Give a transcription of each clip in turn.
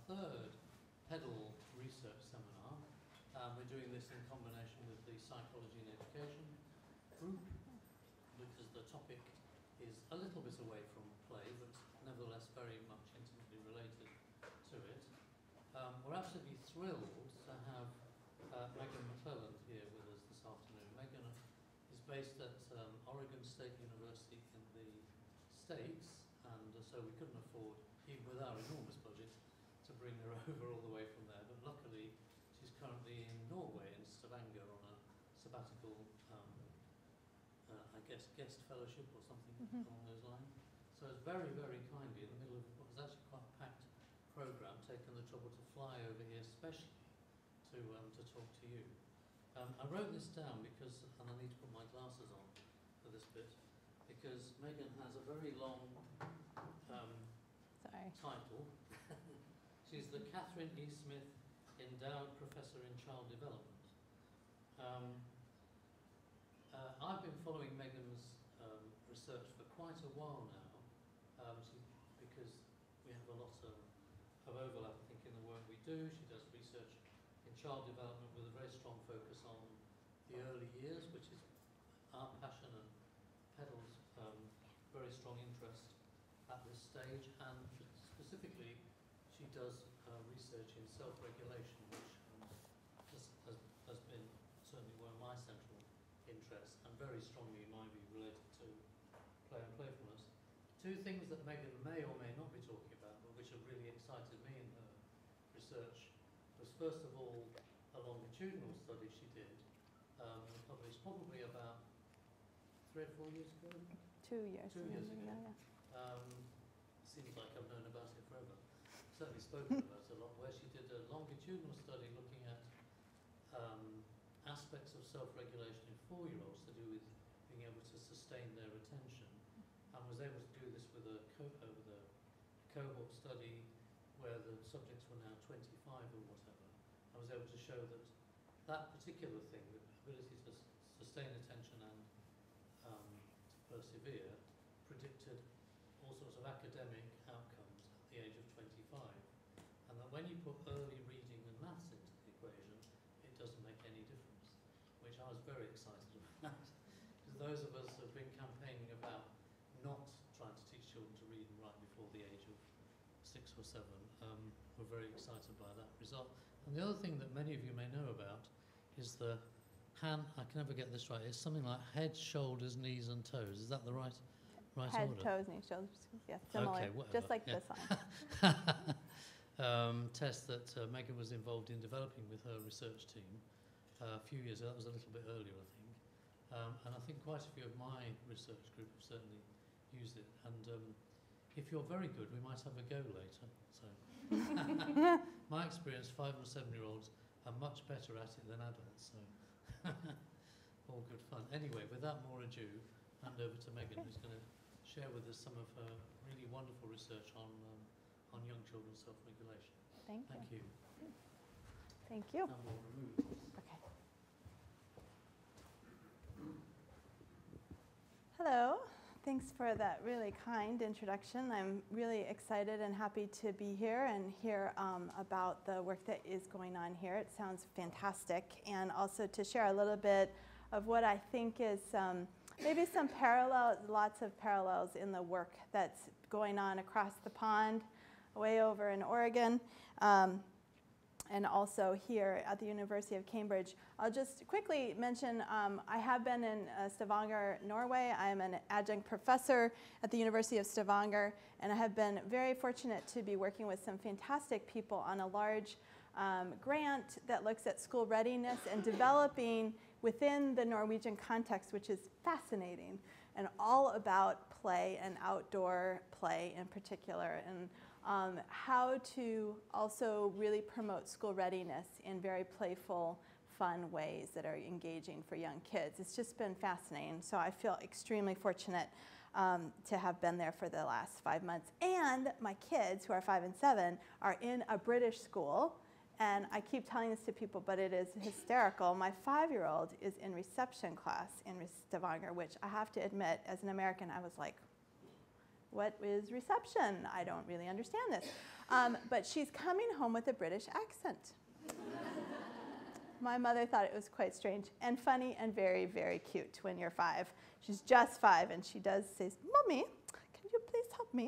third PEDaL research seminar. We're doing this in combination with the Psychology and Education group, because the topic is a little bit away from play, but nevertheless very much intimately related to it. We're absolutely thrilled to have Megan McClelland here with us this afternoon. Megan is based at Oregon State University in the States, and so we couldn't afford, even with our enormous budget, to bring her over all the way from there. But luckily, she's currently in Norway, in Stavanger, on a sabbatical, I guess, guest fellowship or something along those lines. So it's very, very kindly, in the middle of what was actually quite a packed program, taken the trouble to fly over here specially to talk to you. I wrote this down because, and I need to put my glasses on for this bit, because Megan has a very long title. She's the Catherine E. Smith Endowed Professor in Child Development. I've been following Megan's research for quite a while now, because we have a lot of overlap, I think, in the work we do. She does research in child development with a very strong focus on the early years, which is our passion and PEDAL's very strong interest at this stage, and specifically she does research in self-regulation, which has been certainly one of my central interests, and very strongly, in my view, related to play and playfulness. Two things that Megan may or may not be talking about, but which have really excited me in her research, was first of all a longitudinal study she did, published probably about 3 or 4 years ago? 2 years. 2 years ago. Yeah. Seems like I've known about it forever. Certainly spoken about it a lot, where she did a longitudinal study looking at aspects of self-regulation in 4-year-olds to do with being able to sustain their attention, and was able to do this with a cohort study where the subjects were now 25 or whatever. I was able to show that that particular thing, the ability to sustain attention and to persevere, predicted all sorts of academic outcomes at the age of 25. And that when you put early reading and maths into the equation, it doesn't make any difference, which I was very excited about. Because those of us who have been campaigning about not trying to teach children to read and write before the age of 6 or 7, were very excited by that result. And the other thing that many of you may know about is the hand, I can never get this right, it's something like head, shoulders, knees and toes. Is that the right head, order? Toes, knees, shoulders, yeah, similar, okay, just like yeah. this one. Test that Megan was involved in developing with her research team a few years ago. That was a little bit earlier, I think. And I think quite a few of my research group have certainly used it. And if you're very good, we might have a go later. So, my experience, 5 or 7-year-olds are much better at it than adults. So, all good fun. Anyway, without more ado, hand over to Megan, who's going to share with us some of her really wonderful research on young children's self-regulation. Thank you. Thank you. Now we'll remove this. Okay. Hello. Thanks for that really kind introduction. I'm really excited and happy to be here and hear about the work that is going on here. It sounds fantastic. And also to share a little bit of what I think is maybe some parallels, lots of parallels in the work that's going on across the pond, way over in Oregon, and also here at the University of Cambridge. I'll just quickly mention I have been in Stavanger, Norway. I am an adjunct professor at the University of Stavanger, and I have been very fortunate to be working with some fantastic people on a large grant that looks at school readiness and developing within the Norwegian context, which is fascinating, and all about play and outdoor play in particular, and how to also really promote school readiness in very playful, fun ways that are engaging for young kids. It's just been fascinating. So I feel extremely fortunate to have been there for the last 5 months. And my kids, who are 5 and 7, are in a British school. And I keep telling this to people, but it is hysterical. My 5-year-old is in reception class in Stavanger, which I have to admit, as an American, I was like, what is reception? I don't really understand this. But she's coming home with a British accent. My mother thought it was quite strange and funny and very, very cute when you're 5. She's just 5, and she does say, "Mommy, can you please help me?"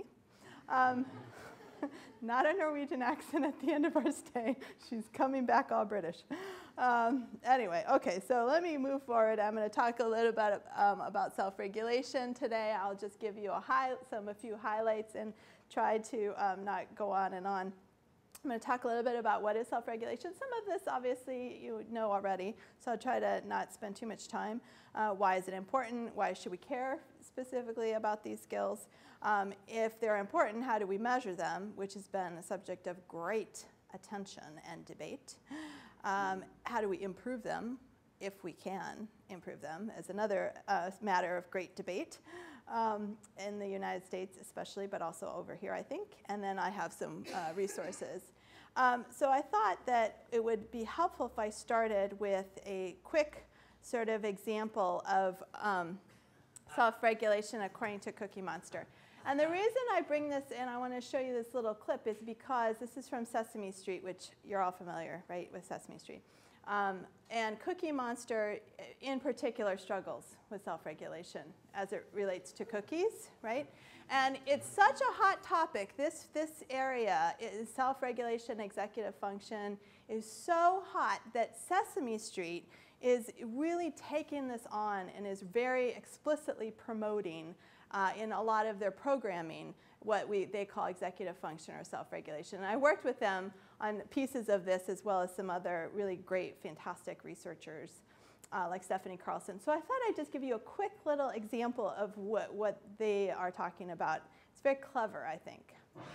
Not a Norwegian accent at the end of our stay. She's coming back all British. Anyway, okay, so let me move forward. I'm going to talk a little bit about self-regulation today. I'll just give you a few highlights and try to not go on and on. I'm going to talk a little bit about what is self-regulation. Some of this, obviously, you know already, so I'll try to not spend too much time. Why is it important? Why should we care specifically about these skills? If they're important, how do we measure them, which has been a subject of great attention and debate. How do we improve them, if we can improve them, is another matter of great debate. In the United States especially, but also over here, I think. And then I have some resources. So I thought that it would be helpful if I started with a quick sort of example of self-regulation according to Cookie Monster. And the reason I bring this in, I want to show you this little clip, is because this is from Sesame Street, which you're all familiar, right, with Sesame Street. And Cookie Monster, in particular, struggles with self-regulation as it relates to cookies, right? And it's such a hot topic. This area, is self-regulation, executive function, is so hot that Sesame Street is really taking this on and is very explicitly promoting in a lot of their programming what they call executive function or self-regulation. And I worked with them on pieces of this as well as some other really great, fantastic researchers like Stephanie Carlson. So I thought I'd just give you a quick little example of what they are talking about. It's very clever, I think.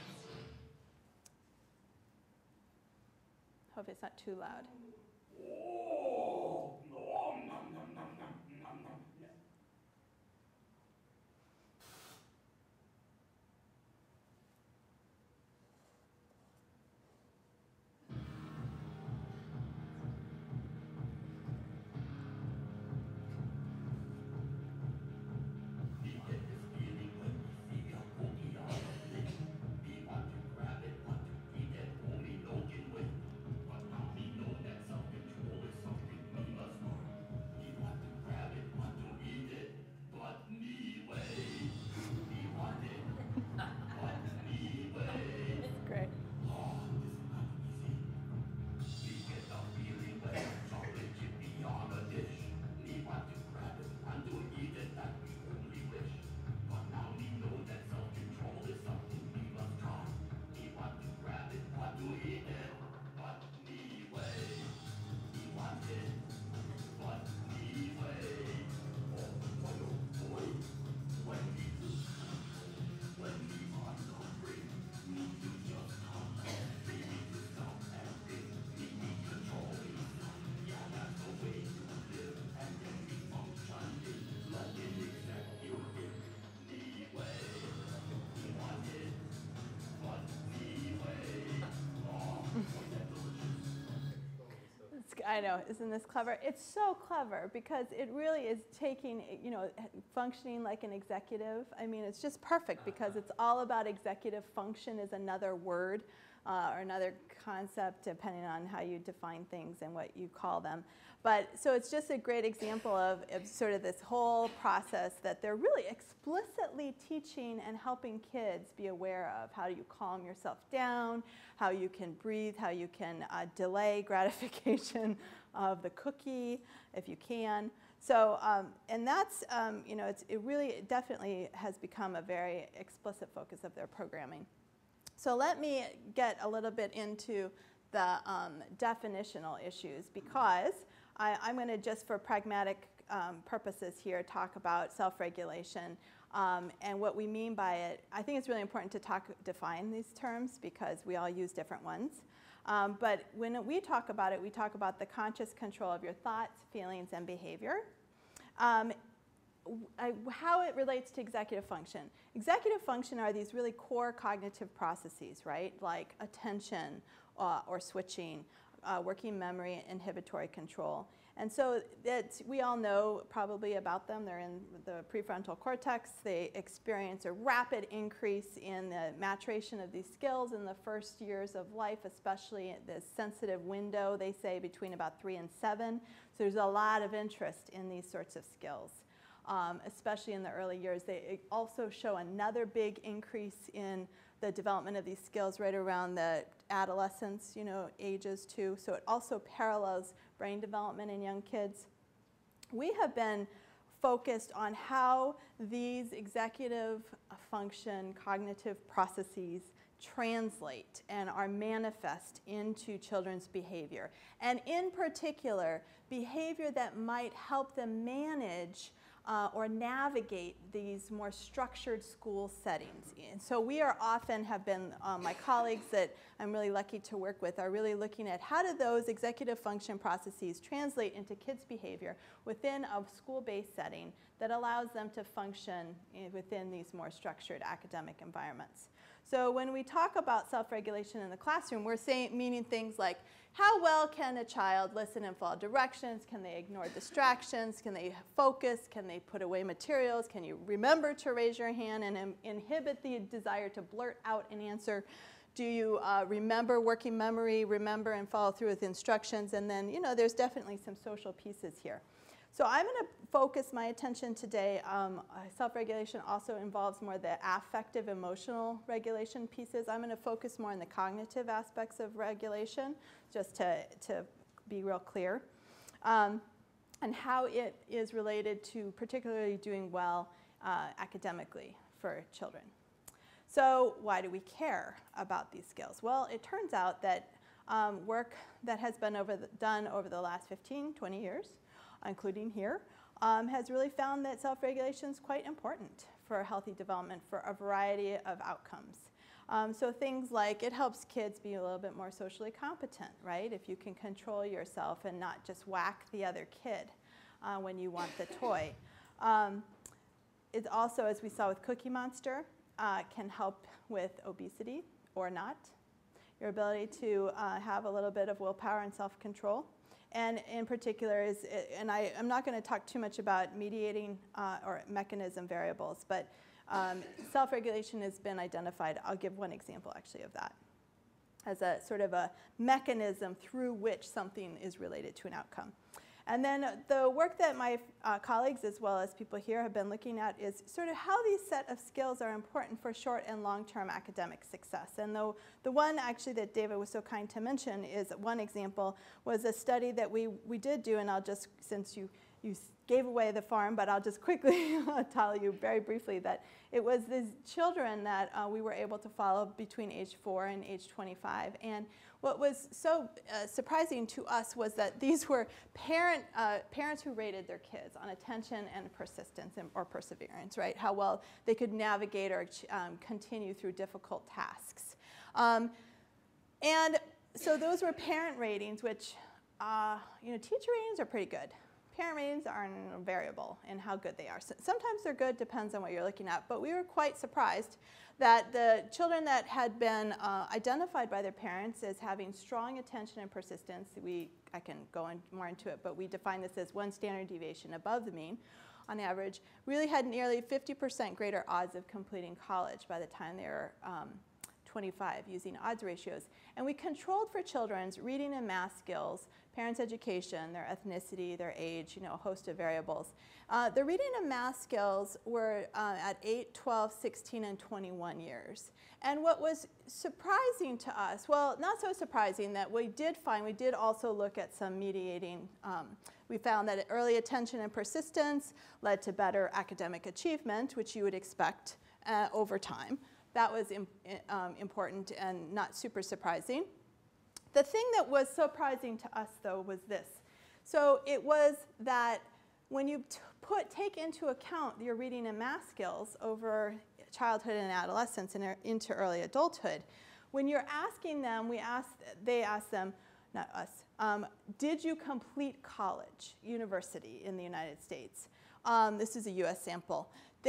Hope it's not too loud. I know, isn't this clever? It's so clever because it really is taking, functioning like an executive. I mean, it's just perfect because it's all about executive function is another word or another concept depending on how you define things and what you call them. But so it's just a great example of sort of this whole process that they're really explicitly teaching and helping kids be aware of. How do you calm yourself down, how you can breathe, how you can delay gratification of the cookie if you can. So, and that's, it really definitely has become a very explicit focus of their programming. So let me get a little bit into the definitional issues because I'm going to just for pragmatic purposes here talk about self-regulation and what we mean by it. I think it's really important to define these terms because we all use different ones. But when we talk about it, we talk about the conscious control of your thoughts, feelings, and behavior. How it relates to executive function. Executive function are these really core cognitive processes, right? Like attention or switching, working memory, inhibitory control. And so we all know probably about them. They're in the prefrontal cortex. They experience a rapid increase in the maturation of these skills in the first years of life, especially the sensitive window, they say, between about 3 and 7. So there's a lot of interest in these sorts of skills, especially in the early years. They also show another big increase in the development of these skills right around the adolescence, ages too. So it also parallels brain development in young kids. We have been focused on how these executive function cognitive processes translate and are manifest into children's behavior. And in particular, behavior that might help them manage or navigate these more structured school settings. And so we are often have been, my colleagues that I'm really lucky to work with are really looking at how do those executive function processes translate into kids' behavior within a school-based setting that allows them to function within these more structured academic environments. So when we talk about self-regulation in the classroom, we're meaning things like, how well can a child listen and follow directions? Can they ignore distractions? Can they focus? Can they put away materials? Can you remember to raise your hand and inhibit the desire to blurt out an answer? Do you remember working memory, remember and follow through with instructions? And then, there's definitely some social pieces here. So I'm going to focus my attention today. Self-regulation also involves more the affective, emotional regulation pieces. I'm going to focus more on the cognitive aspects of regulation, just to be real clear, and how it is related to particularly doing well academically for children. So why do we care about these skills? Well, it turns out that work that has been done over the last 15, 20 years, including here, has really found that self-regulation is quite important for healthy development for a variety of outcomes. So things like it helps kids be a little bit more socially competent, right? If you can control yourself and not just whack the other kid when you want the toy. It also, as we saw with Cookie Monster, can help with obesity or not. Your ability to have a little bit of willpower and self-control. And in particular I'm not going to talk too much about mediating or mechanism variables, but self-regulation has been identified. I'll give one example actually of that as a sort of a mechanism through which something is related to an outcome. And then the work that my colleagues as well as people here have been looking at is sort of how these set of skills are important for short and long-term academic success. And the one actually that David was so kind to mention is one example was a study that we did do, and I'll just, since you gave away the farm, but I'll just quickly tell you very briefly that it was these children that we were able to follow between age 4 and age 25. And what was so surprising to us was that these were parents who rated their kids on attention and persistence or perseverance, right? How well they could navigate or continue through difficult tasks. And so those were parent ratings, which, teacher ratings are pretty good. Parent ratings are a variable in how good they are. So sometimes they're good, depends on what you're looking at, but we were quite surprised that the children that had been identified by their parents as having strong attention and persistence, I can go more into it, but we define this as 1 standard deviation above the mean on average, really had nearly 50% greater odds of completing college by the time they were 25 using odds ratios. And we controlled for children's reading and math skills, parents' education, their ethnicity, their age, a host of variables. The reading and math skills were at 8, 12, 16, and 21 years. And what was surprising to us, well, not so surprising that we did also look at some mediating. We found that early attention and persistence led to better academic achievement, which you would expect over time. That was important and not super surprising. The thing that was surprising to us, though, was this. So it was that when you take into account your reading and math skills over childhood and adolescence and into early adulthood, when you're asking them, they ask them, not us, did you complete college, university in the United States? This is a US sample.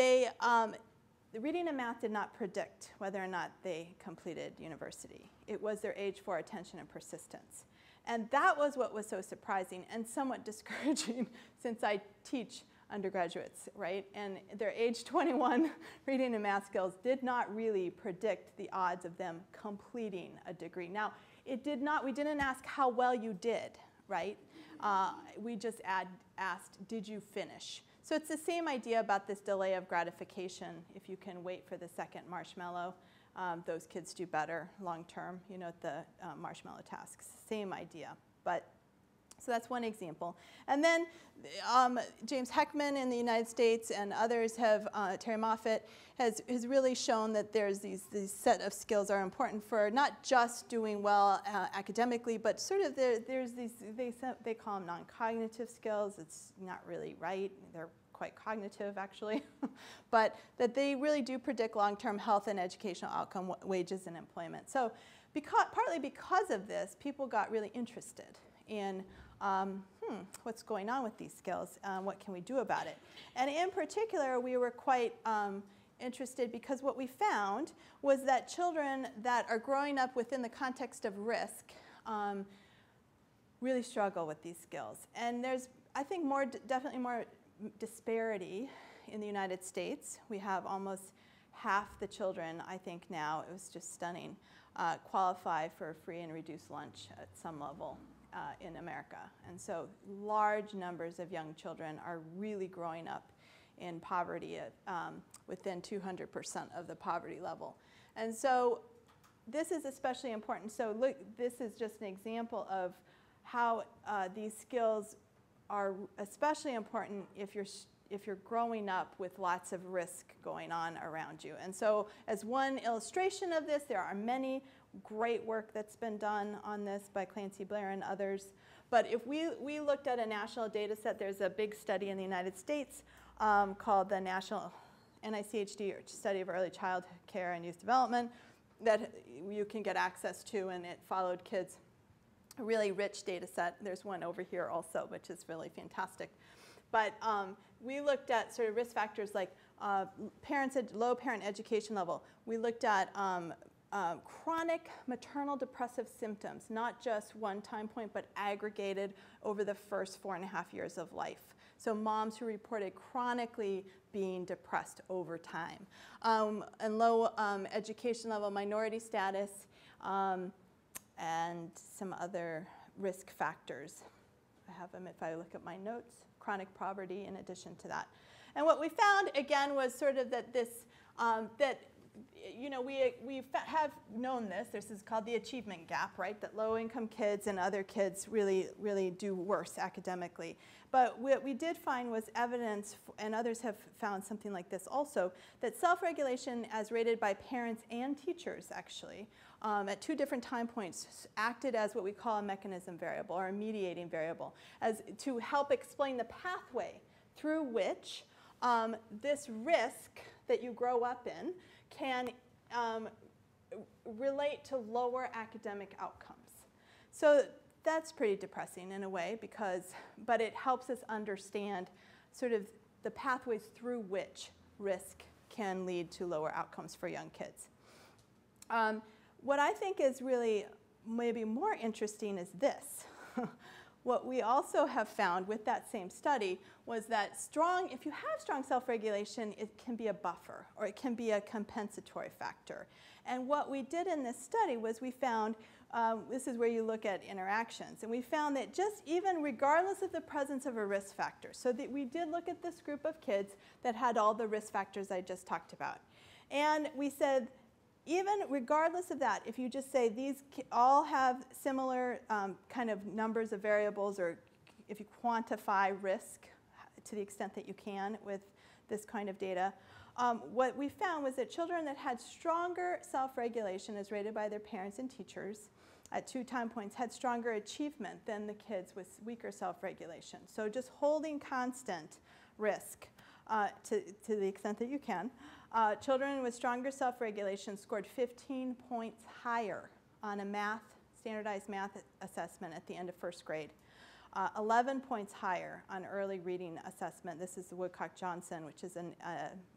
The reading and math did not predict whether or not they completed university. It was their age 4 attention and persistence. And that was what was so surprising and somewhat discouraging since I teach undergraduates, right? And their age 21 reading and math skills did not really predict the odds of them completing a degree. Now, we didn't ask how well you did, right? We just asked, did you finish? So it's the same idea about this delay of gratification. If you can wait for the second marshmallow, those kids do better long term, you know, at the marshmallow tasks. Same idea. So that's one example. And then James Heckman in the United States and others have, Terry Moffat, has really shown that there's these set of skills are important for not just doing well academically, but sort of there's these, they call them non-cognitive skills. It's not really right. They're quite cognitive, actually. But that they really do predict long-term health and educational outcome, wages and employment. So partly because of this, people got really interested in what's going on with these skills? What can we do about it? And in particular, we were quite interested because what we found was that children that are growing up within the context of risk really struggle with these skills. And there's, I think, definitely more disparity in the United States. We have almost half the children, I think now, it was just stunning, qualify for free and reduced lunch at some level in America. And so large numbers of young children are really growing up in poverty at within 200% of the poverty level. And so this is especially important. So look, this is just an example of how these skills are especially important if you're growing up with lots of risk going on around you. And so as one illustration of this, there are many great work that's been done on this by Clancy Blair and others. But if we looked at a national data set, there's a big study in the United States called the National NICHD, or Study of Early Child Care and Youth Development, that you can get access to, and it followed kids. A really rich data set. There's one over here also, which is really fantastic. But we looked at sort of risk factors like low parent education level. We looked at chronic maternal depressive symptoms, not just one time point, but aggregated over the first 4.5 years of life. So moms who reported chronically being depressed over time. And low education level minority status, and some other risk factors. I have them if I look at my notes. Chronic poverty in addition to that. And what we found, again, was sort of that this, you know, we have known this. This is called the achievement gap, right? That low-income kids and other kids really do worse academically. But what we did find was evidence, and others have found something like this also, that self-regulation as rated by parents and teachers, actually, at 2 different time points acted as what we call a mechanism variable or a mediating variable, as to help explain the pathway through which this risk that you grow up in can relate to lower academic outcomes. So that's pretty depressing in a way, but it helps us understand sort of the pathways through which risk can lead to lower outcomes for young kids. What I think is really maybe more interesting is this. What we also have found with that same study was that if you have strong self-regulation, it can be a buffer or it can be a compensatory factor. And what we did in this study was we found, this is where you look at interactions, and we found that just even regardless of the presence of a risk factor, so that we did look at this group of kids that had all the risk factors I just talked about. And we said, even regardless of that, if you just say these all have similar kind of numbers of variables, or if you quantify risk to the extent that you can with this kind of data, what we found was that children that had stronger self-regulation as rated by their parents and teachers at 2 time points had stronger achievement than the kids with weaker self-regulation. So just holding constant risk to the extent that you can. Children with stronger self-regulation scored 15 points higher on a standardized math assessment at the end of 1st grade. 11 points higher on early reading assessment. This is the Woodcock-Johnson, which is a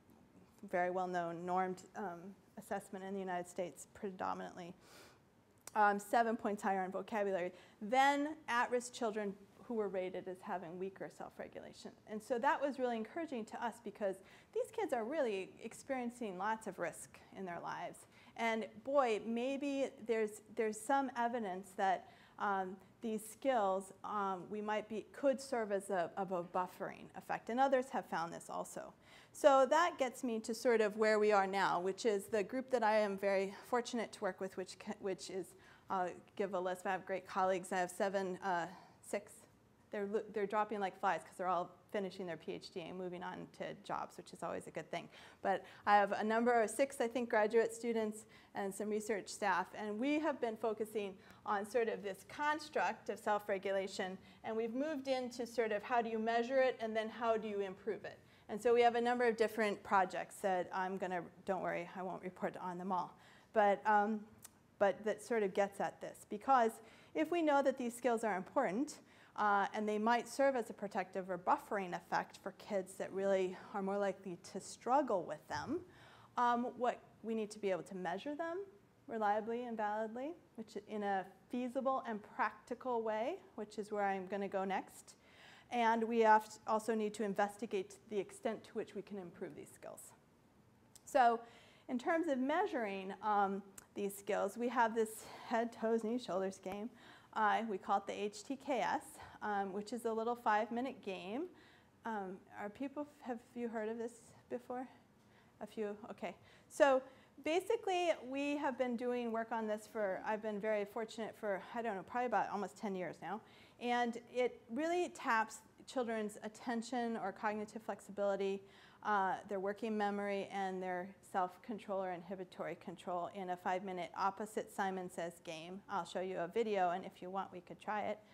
very well-known normed assessment in the United States predominantly. 7 points higher in vocabulary than at-risk children who were rated as having weaker self-regulation. And so that was really encouraging to us because these kids are really experiencing lots of risk in their lives. And boy, maybe there's some evidence that these skills could serve as a buffering effect. And others have found this also. So that gets me to sort of where we are now, which is the group that I am very fortunate to work with, which is, I'll give a list. I have great colleagues. I have 6. They're dropping like flies because they're all finishing their PhD and moving on to jobs, which is always a good thing. But I have a number of 6, I think, graduate students and some research staff. And we have been focusing on sort of this construct of self-regulation. And we've moved into sort of how do you measure it and then how do you improve it. And so we have a number of different projects that don't worry, I won't report on them all. But that sort of gets at this. Because if we know that these skills are important, and they might serve as a protective or buffering effect for kids that really are more likely to struggle with them, we need to be able to measure them reliably and validly, which in a feasible and practical way, which is where I'm going to go next. And we also need to investigate the extent to which we can improve these skills. So in terms of measuring these skills, we have this head, toes, knees, shoulders game. We call it the HTKS, which is a little 5-minute game. Have you heard of this before? A few, okay. So basically, we have been doing work on this I've been very fortunate for, I don't know, probably about almost 10 years now. And it really taps children's attention or cognitive flexibility, their working memory, and their self-control or inhibitory control in a 5-minute opposite Simon Says game. I'll show you a video, and if you want, we could try it.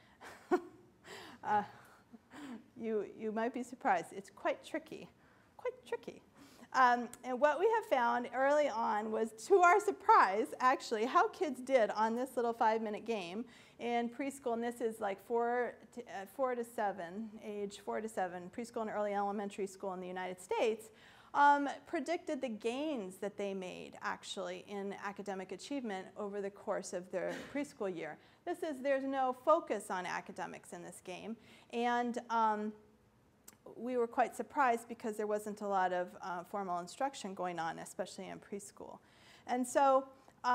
You might be surprised. It's quite tricky, And what we have found early on was, to our surprise, actually, how kids did on this little 5-minute game in preschool. And this is like 4 to 7, age 4 to 7, preschool and early elementary school in the United States, predicted the gains that they made, actually, in academic achievement over the course of their preschool year. There's no focus on academics in this game. And we were quite surprised because there wasn't a lot of formal instruction going on, especially in preschool. And so,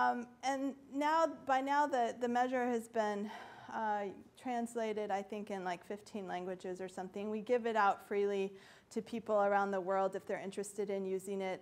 by now the measure has been translated, I think, in like 15 languages or something. We give it out freely to people around the world if they're interested in using it.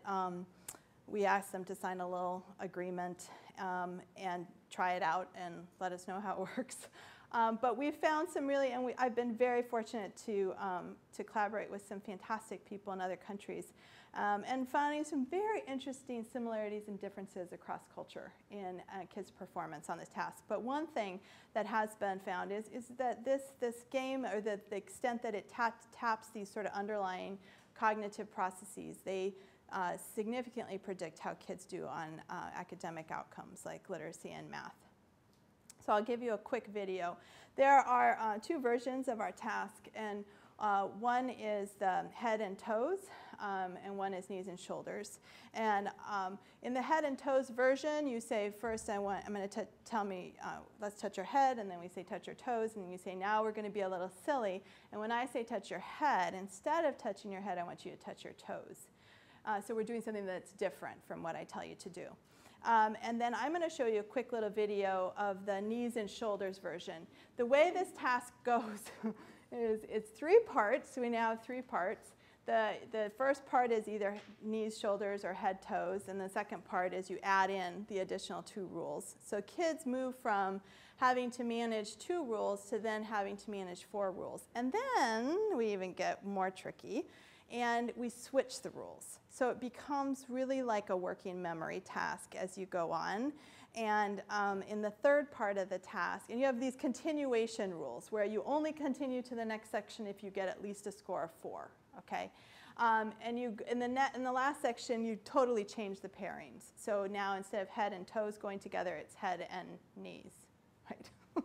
We ask them to sign a little agreement and try it out and let us know how it works. But we've found some really, and I've been very fortunate to collaborate with some fantastic people in other countries, and finding some very interesting similarities and differences across culture in kids' performance on this task. But one thing that has been found is that this game, or the extent that it taps these sort of underlying cognitive processes, they significantly predict how kids do on academic outcomes like literacy and math. So I'll give you a quick video. There are 2 versions of our task, and one is the head and toes, and one is knees and shoulders. And in the head and toes version, you say, first I'm going to tell me, let's touch your head, and then we say touch your toes, and you say, now we're going to be a little silly. And when I say touch your head, instead of touching your head, I want you to touch your toes. So we're doing something that's different from what I tell you to do. And then I'm going to show you a quick little video of the knees and shoulders version. The way this task goes is it's 3 parts. So we now have 3 parts. The first part is either knees, shoulders, or head, toes. And the second part is you add in the additional 2 rules. So kids move from having to manage 2 rules to then having to manage 4 rules. And then we even get more tricky, and we switch the rules. So it becomes really like a working memory task as you go on. And in the third part of the task, and you have these continuation rules where you only continue to the next section if you get at least a score of 4, okay? And in the last section, you totally change the pairings. So now instead of head and toes going together, it's head and knees, right?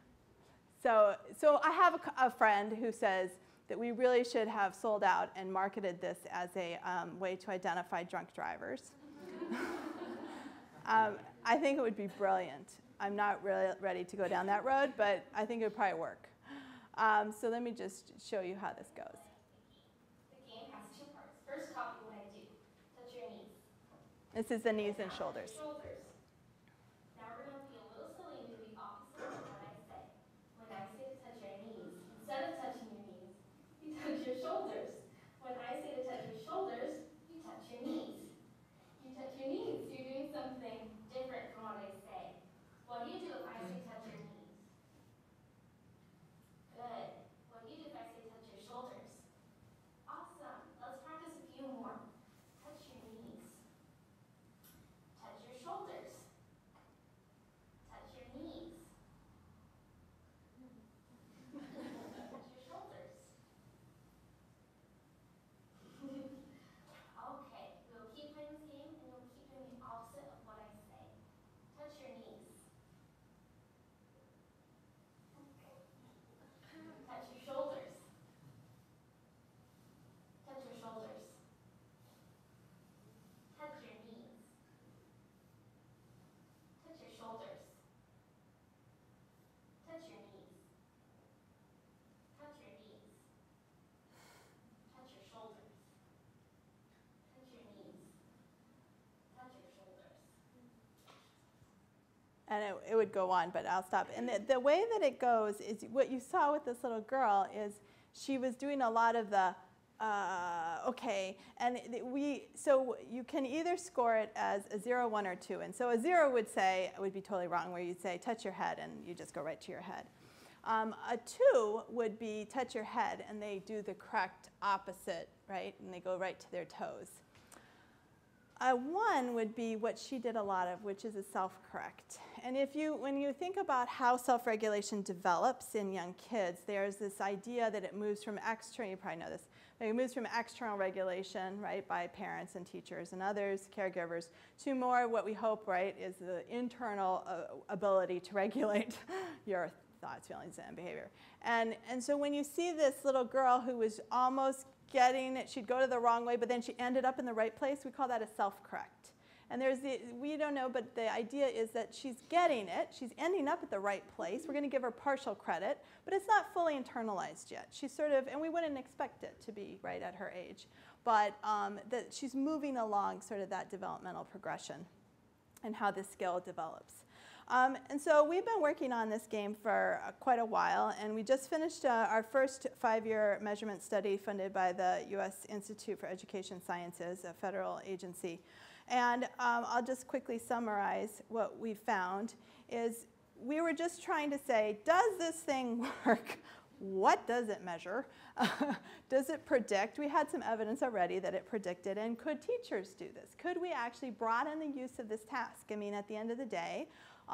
So I have a friend who says that we really should have sold out and marketed this as a way to identify drunk drivers. I think it would be brilliant. I'm not really ready to go down that road, but I think it would probably work. So let me just show you how this goes. The game has two parts. First, copy what I do. Touch your knees. This is the knees and shoulders. Shoulders. Now we're going to be a little silly and do the opposite of what I say. When I say to touch your knees, instead of touching your knees, you touch your shoulders. When I say to touch your shoulders, you touch your knees. You touch your knees. You're doing something different from what I say. What do you do if I say touch your knees? Good. What do you do if I say touch your shoulders? Awesome. Let's practice a few more. Touch your knees. Touch your shoulders. Touch your knees. Touch your shoulders. Okay, we'll keep playing this game and we'll keep doing the opposite of what I say. Touch your knees. Touch your shoulders. Touch your shoulders. Touch your knees. Touch your shoulders. Touch your knees. Touch your knees. Touch your shoulders. Touch your knees. Touch your shoulders. And it would go on, but I'll stop. And the way that it goes is what you saw with this little girl is she was doing a lot of the, okay. And so you can either score it as a 0, 1, or 2. And so a 0 would be totally wrong, where you'd say touch your head and you just go right to your head. A 2 would be touch your head and they do the correct opposite, right? And they go right to their toes. A 1 would be what she did a lot of, which is a self-correct. And when you think about how self-regulation develops in young kids, there's this idea that it moves from external, you probably know this, it moves from external regulation, right, by parents and teachers and others, caregivers, to more what we hope, right, is the internal ability to regulate your thoughts, feelings, and behavior. And so when you see this little girl who was almost getting it, she'd go to the wrong way, but then she ended up in the right place, we call that a self-correct. And we don't know, but the idea is that she's getting it, she's ending up at the right place. We're going to give her partial credit, but it's not fully internalized yet. She's sort of, and we wouldn't expect it to be right at her age, but that she's moving along sort of that developmental progression and how this skill develops. And so we've been working on this game for quite a while, and we just finished our first 5-year measurement study funded by the U.S. Institute for Education Sciences, a federal agency. And I'll just quickly summarize what we found is we were just trying to say, does this thing work? What does it measure? Does it predict? We had some evidence already that it predicted, and could teachers do this? Could we actually broaden the use of this task? I mean, at the end of the day,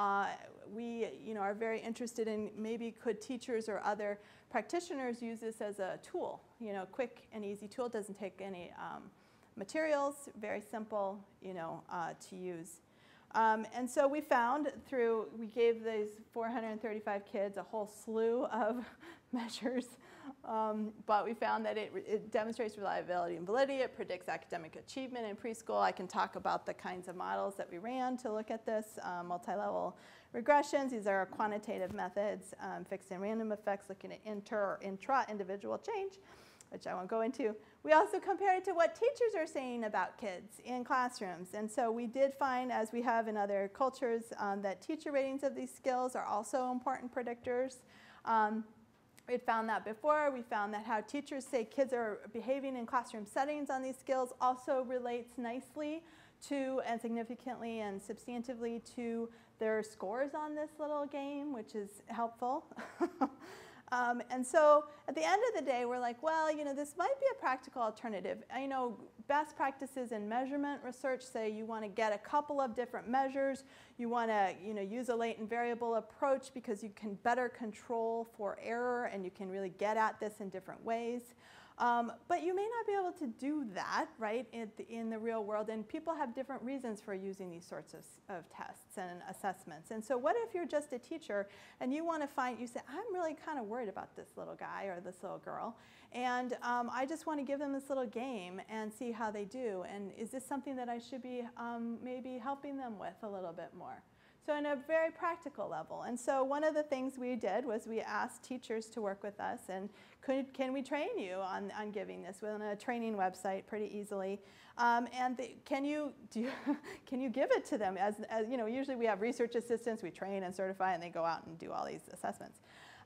we are very interested in maybe could teachers or other practitioners use this as a tool, quick and easy tool, doesn't take any materials, very simple, to use. And so we found we gave these 435 kids a whole slew of measures, but we found that it demonstrates reliability and validity. It predicts academic achievement in preschool. I can talk about the kinds of models that we ran to look at this, multi-level regressions. These are quantitative methods, fixed and random effects, looking at inter or intra-individual change, which I won't go into. We also compared it to what teachers are saying about kids in classrooms. And so we did find, as we have in other cultures, that teacher ratings of these skills are also important predictors. We had found that before. We found that how teachers say kids are behaving in classroom settings on these skills also relates nicely to and significantly and substantively to their scores on this little game, which is helpful. And so at the end of the day, we're like, well, this might be a practical alternative. Best practices in measurement research say you want to get a couple of different measures. You want to, use a latent variable approach because you can better control for error and you can really get at this in different ways. But you may not be able to do that, right, in the real world, and people have different reasons for using these sorts of tests and assessments. And so what if you're just a teacher and you want to you say, I'm really kind of worried about this little guy or this little girl, and I just want to give them this little game and see how they do, and is this something that I should be maybe helping them with a little bit more? So in a very practical level. And so one of the things we did was we asked teachers to work with us, and can we train you on giving this within a training website pretty easily? Can you give it to them? As you know, usually we have research assistants, we train and certify, and they go out and do all these assessments.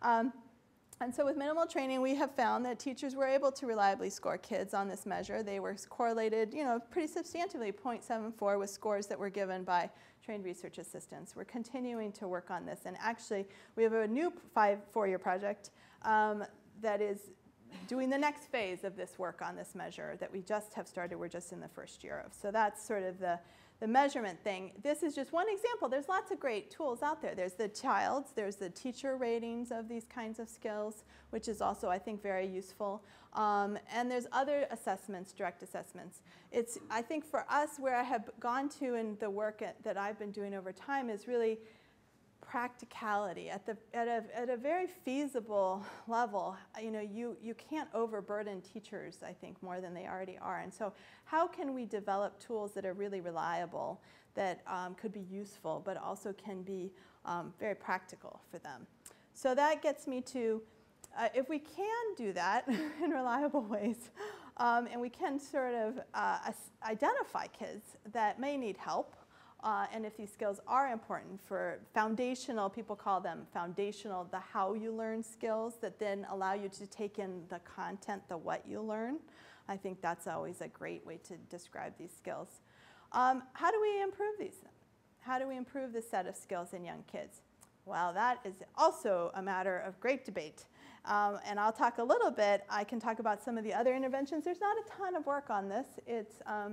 And so with minimal training, we have found that teachers were able to reliably score kids on this measure. They were correlated, you know, pretty substantively, 0.74 with scores that were given by trained research assistants. We're continuing to work on this. And actually, we have a new four-year project that is doing the next phase of this work on this measure that we just have started. We're just in the first year of. So that's sort of the measurement thing. This is just one example. There's lots of great tools out there. There's the child's, there's the teacher ratings of these kinds of skills, which is also, I think, very useful. And there's other assessments, direct assessments. It's, I think for us, where I have gone to in the work that I've been doing over time is really practicality at a very feasible level. You know, you can't overburden teachers, I think, more than they already are. And so how can we develop tools that are really reliable, that could be useful, but also can be very practical for them? So that gets me to, if we can do that in reliable ways, and we can sort of identify kids that may need help, and if these skills are important for foundational, people call them foundational, the how you learn skills that then allow you to take in the content, the what you learn. I think that's always a great way to describe these skills. How do we improve these? How do we improve the set of skills in young kids? Well, that is also a matter of great debate. And I'll talk a little bit. I can talk about some of the other interventions. There's not a ton of work on this. It's,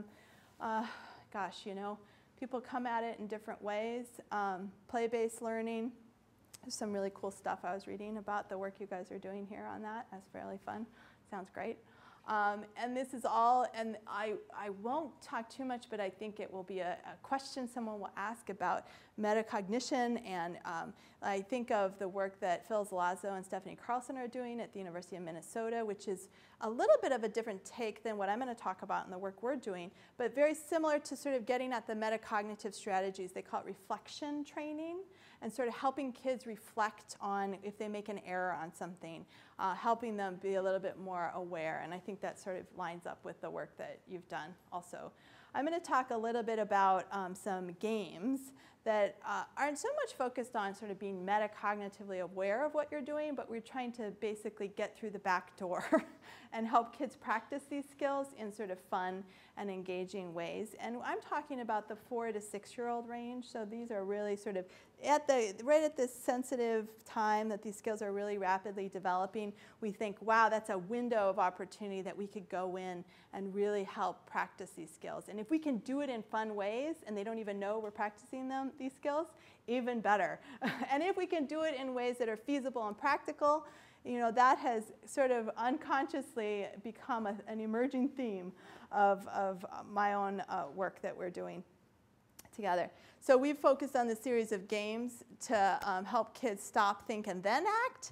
gosh, you know, people come at it in different ways. Play-based learning. There's some really cool stuff I was reading about the work you guys are doing here on that. That's fairly fun. Sounds great. And this is all, and I won't talk too much, but I think it will be a question someone will ask about metacognition. And I think of the work that Phil Zalazzo and Stephanie Carlson are doing at the University of Minnesota, which is a little bit of a different take than what I'm going to talk about in the work we're doing, but very similar to sort of getting at the metacognitive strategies. They call it reflection training, and sort of helping kids reflect on if they make an error on something, helping them be a little bit more aware. And I think that sort of lines up with the work that you've done also. I'm going to talk a little bit about some games that aren't so much focused on sort of being metacognitively aware of what you're doing, but we're trying to basically get through the back door and help kids practice these skills in sort of fun and engaging ways. And I'm talking about the 4 to 6-year-old range. So these are really sort of right at this sensitive time that these skills are really rapidly developing. We think, wow, that's a window of opportunity that we could go in and really help practice these skills. And if we can do it in fun ways and they don't even know we're practicing these skills, even better. And if we can do it in ways that are feasible and practical, you know, that has sort of unconsciously become an emerging theme of my own work that we're doing together. So we've focused on the series of games to help kids stop, think, and then act.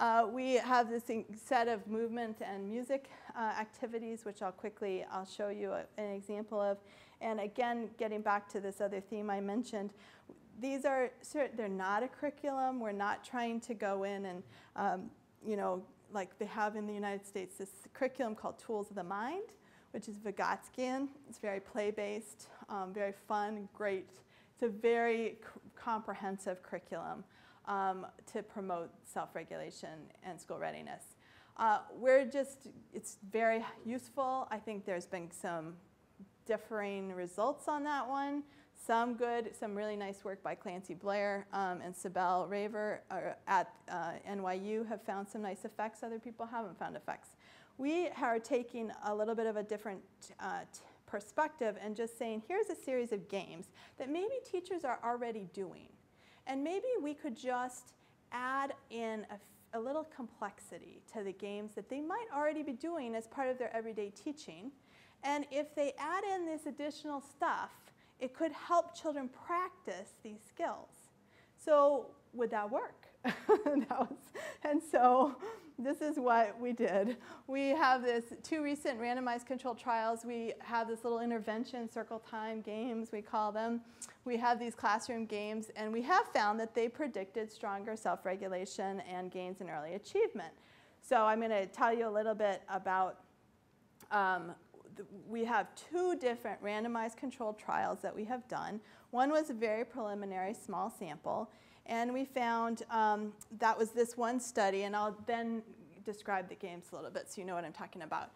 We have this set of movement and music activities, which I'll show you an example of. And again, getting back to this other theme I mentioned, these are, they're not a curriculum. We're not trying to go in and, you know, like they have in the United States, this curriculum called Tools of the Mind, which is Vygotskian. It's very play-based, very fun, great. It's a very comprehensive curriculum to promote self-regulation and school readiness. It's very useful. I think there's been some differing results on that one. Some good, some really nice work by Clancy Blair and Sibel Raver at NYU have found some nice effects. Other people haven't found effects. We are taking a little bit of a different perspective and just saying, here's a series of games that maybe teachers are already doing. And maybe we could just add in a little complexity to the games that they might already be doing as part of their everyday teaching. And if they add in this additional stuff, it could help children practice these skills. So would that work? And so this is what we did. We have this 2 recent randomized controlled trials. We have this little intervention, circle time games, we call them. We have these classroom games, and we have found that they predicted stronger self-regulation and gains in early achievement. So I'm going to tell you a little bit about, we have 2 different randomized controlled trials that we have done. One was a very preliminary small sample, and we found that was this one study, and I'll then describe the games a little bit so you know what I'm talking about.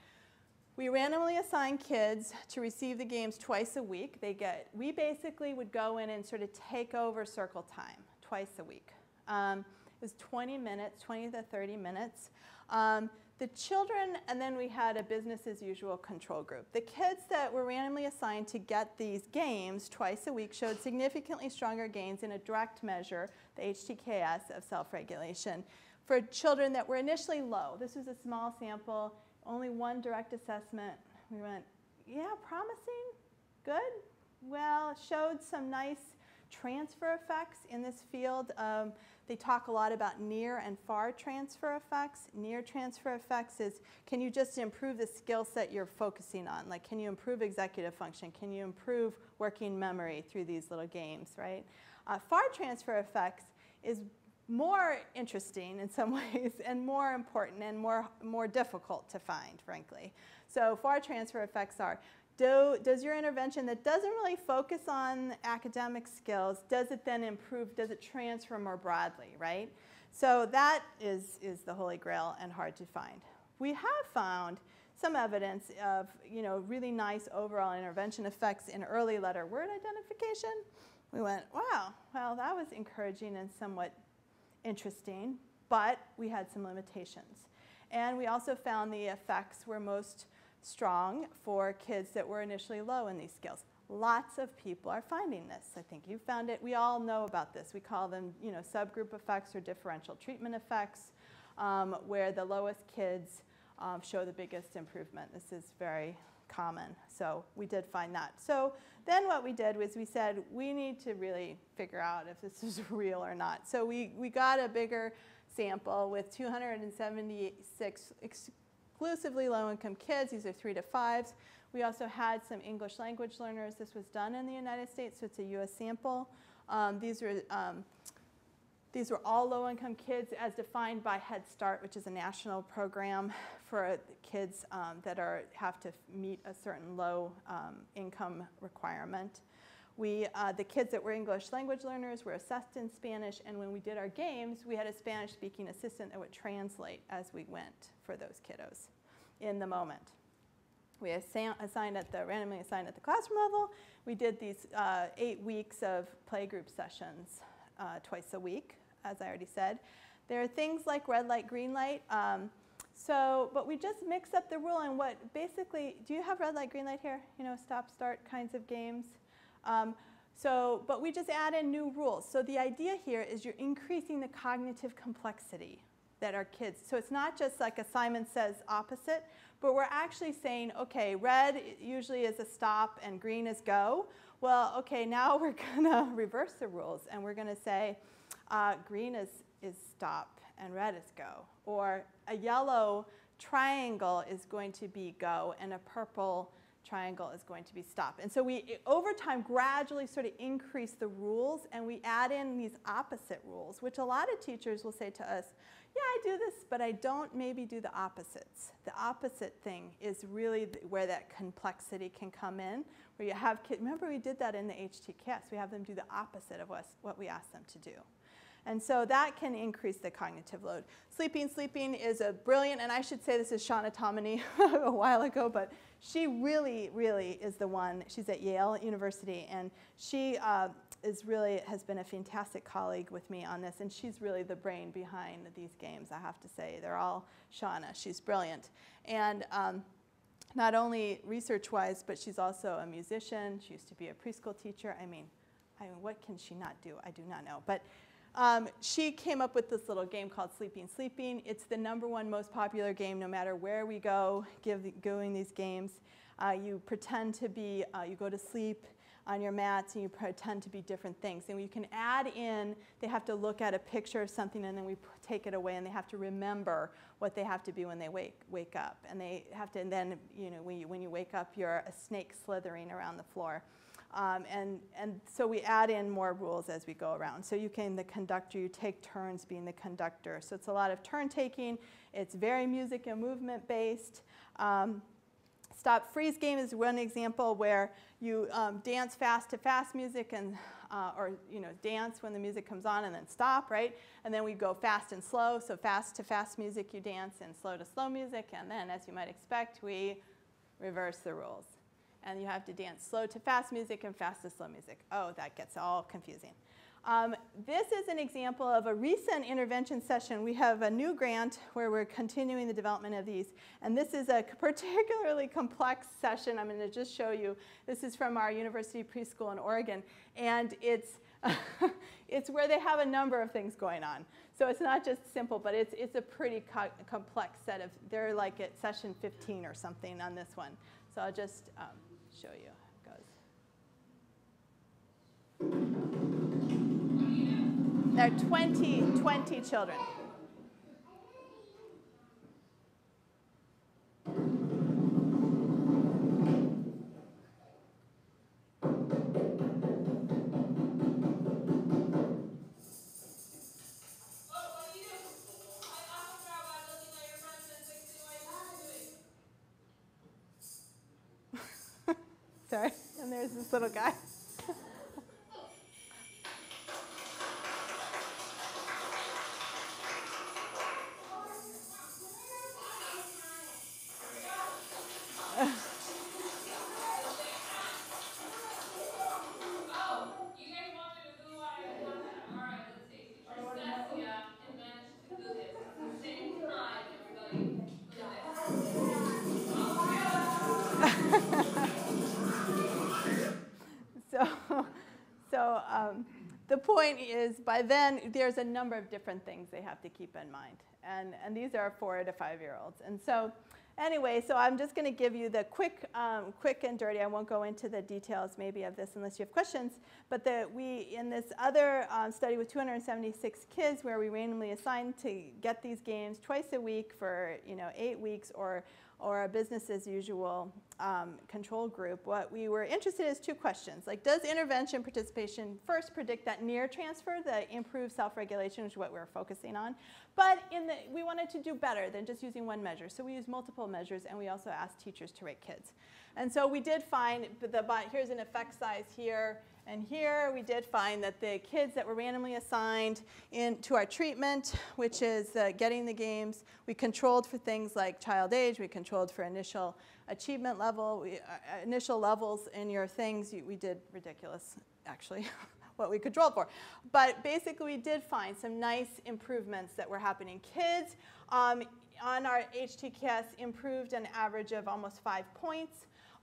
We randomly assigned kids to receive the games twice a week. We basically would go in and sort of take over circle time twice a week. It was 20 minutes, 20 to 30 minutes. The children, and then we had a business as usual control group. The kids that were randomly assigned to get these games twice a week showed significantly stronger gains in a direct measure, the HTKS of self-regulation, for children that were initially low. This was a small sample, only 1 direct assessment. We went, yeah, promising, good. Well, showed some nice transfer effects in this field. They talk a lot about near and far transfer effects. Near transfer effects is, can you just improve the skill set you're focusing on? Like, can you improve executive function? Can you improve working memory through these little games, right? Far transfer effects is more interesting in some ways and more important and more difficult to find, frankly. So far transfer effects are, does your intervention that doesn't really focus on academic skills, does it then improve, does it transfer more broadly, right? So that is the holy grail and hard to find. We have found some evidence of really nice overall intervention effects in early letter word identification. We went, wow, well, that was encouraging and somewhat interesting, but we had some limitations. And we also found the effects were most strong for kids that were initially low in these skills. Lots of people are finding this. I think you found it. We all know about this. We call them, subgroup effects or differential treatment effects, where the lowest kids show the biggest improvement. This is very common. So we did find that. So then what we did was we said, we need to really figure out if this is real or not. So we got a bigger sample with 276 exclusively low-income kids. These are 3 to 5s. We also had some English language learners. This was done in the United States, so it's a US sample. These were all low-income kids as defined by Head Start, which is a national program for kids that have to meet a certain low income requirement. The kids that were English language learners were assessed in Spanish, and when we did our games, we had a Spanish-speaking assistant that would translate as we went for those kiddos in the moment. We randomly assigned at the classroom level. We did these 8 weeks of playgroup sessions twice a week, as I already said. There are things like red light, green light. But we just mix up the rule and basically, do you have red light, green light here? Stop, start kinds of games. But we just add in new rules. So the idea here is you're increasing the cognitive complexity that our kids, so it's not just like Simon Says opposite, but we're actually saying, okay, red usually is a stop and green is go. Well, okay, now we're gonna reverse the rules and we're gonna say green is stop and red is go. Or a yellow triangle is going to be go and a purple triangle is going to be stop. And so we, over time, gradually sort of increase the rules and we add in these opposite rules, which a lot of teachers will say to us, yeah, I do this, but I don't maybe do the opposites. The opposite thing is really where that complexity can come in, where you have kids, remember we did that in the HTKS, we have them do the opposite of what we ask them to do. And so that can increase the cognitive load. Sleeping is a brilliant, and I should say this is Shauna Tomini a while ago, but she really, really is the one. She's at Yale University, and she has been a fantastic colleague with me on this, and she's really the brain behind these games, I have to say. They're all Shauna. She's brilliant. And not only research-wise, but she's also a musician. She used to be a preschool teacher. I mean, what can she not do? I do not know. But she came up with this little game called Sleeping Sleeping. It's the #1 most popular game no matter where we go doing these games. You pretend to be, you go to sleep on your mats and you pretend to be different things. And you can add in, they have to look at a picture of something and then we take it away and they have to remember what they have to be when they wake up. And they have to, and then, you know, when you wake up, you're a snake slithering around the floor. And so we add in more rules as we go around. So you can, the conductor, you take turns being the conductor. So it's a lot of turn taking. It's very music and movement based. Stop freeze game is one example where you dance fast to fast music and or you know, dance when the music comes on and then stop, right? And then we go fast and slow. So fast to fast music you dance and slow to slow music. And then, as you might expect, we reverse the rules. And you have to dance slow to fast music and fast to slow music. Oh, that gets all confusing. This is an example of a recent intervention session. We have a new grant where we're continuing the development of these. And this is a particularly complex session. I'm going to just show you. This is from our university preschool in Oregon. And it's, it's where they have a number of things going on. So it's not just simple, but it's a pretty complex set of, they're like at session 15 or something on this one. So I'll just show you how it goes. There are 20 children. Sorry, and there's this little guy. The point is, by then, there's a number of different things they have to keep in mind. And these are 4 to 5-year-olds. And so anyway, so I'm just going to give you the quick and dirty. I won't go into the details maybe of this unless you have questions. But in this other study with 276 kids where we randomly assigned to get these games twice a week for 8 weeks or a business as usual control group, what we were interested in is 2 questions. Like, does intervention participation first predict that near transfer, the improved self-regulation, which is what we were focusing on? But we wanted to do better than just using one measure. So we used multiple measures, and we also asked teachers to rate kids. And so we did find, here's an effect size here and here. We did find that the kids that were randomly assigned to our treatment, which is getting the games, we controlled for things like child age. We controlled for initial achievement level, initial levels in your things. We did ridiculous, actually, what we controlled for. But basically, we did find some nice improvements that were happening. Kids on our HTKS improved an average of almost 5 points.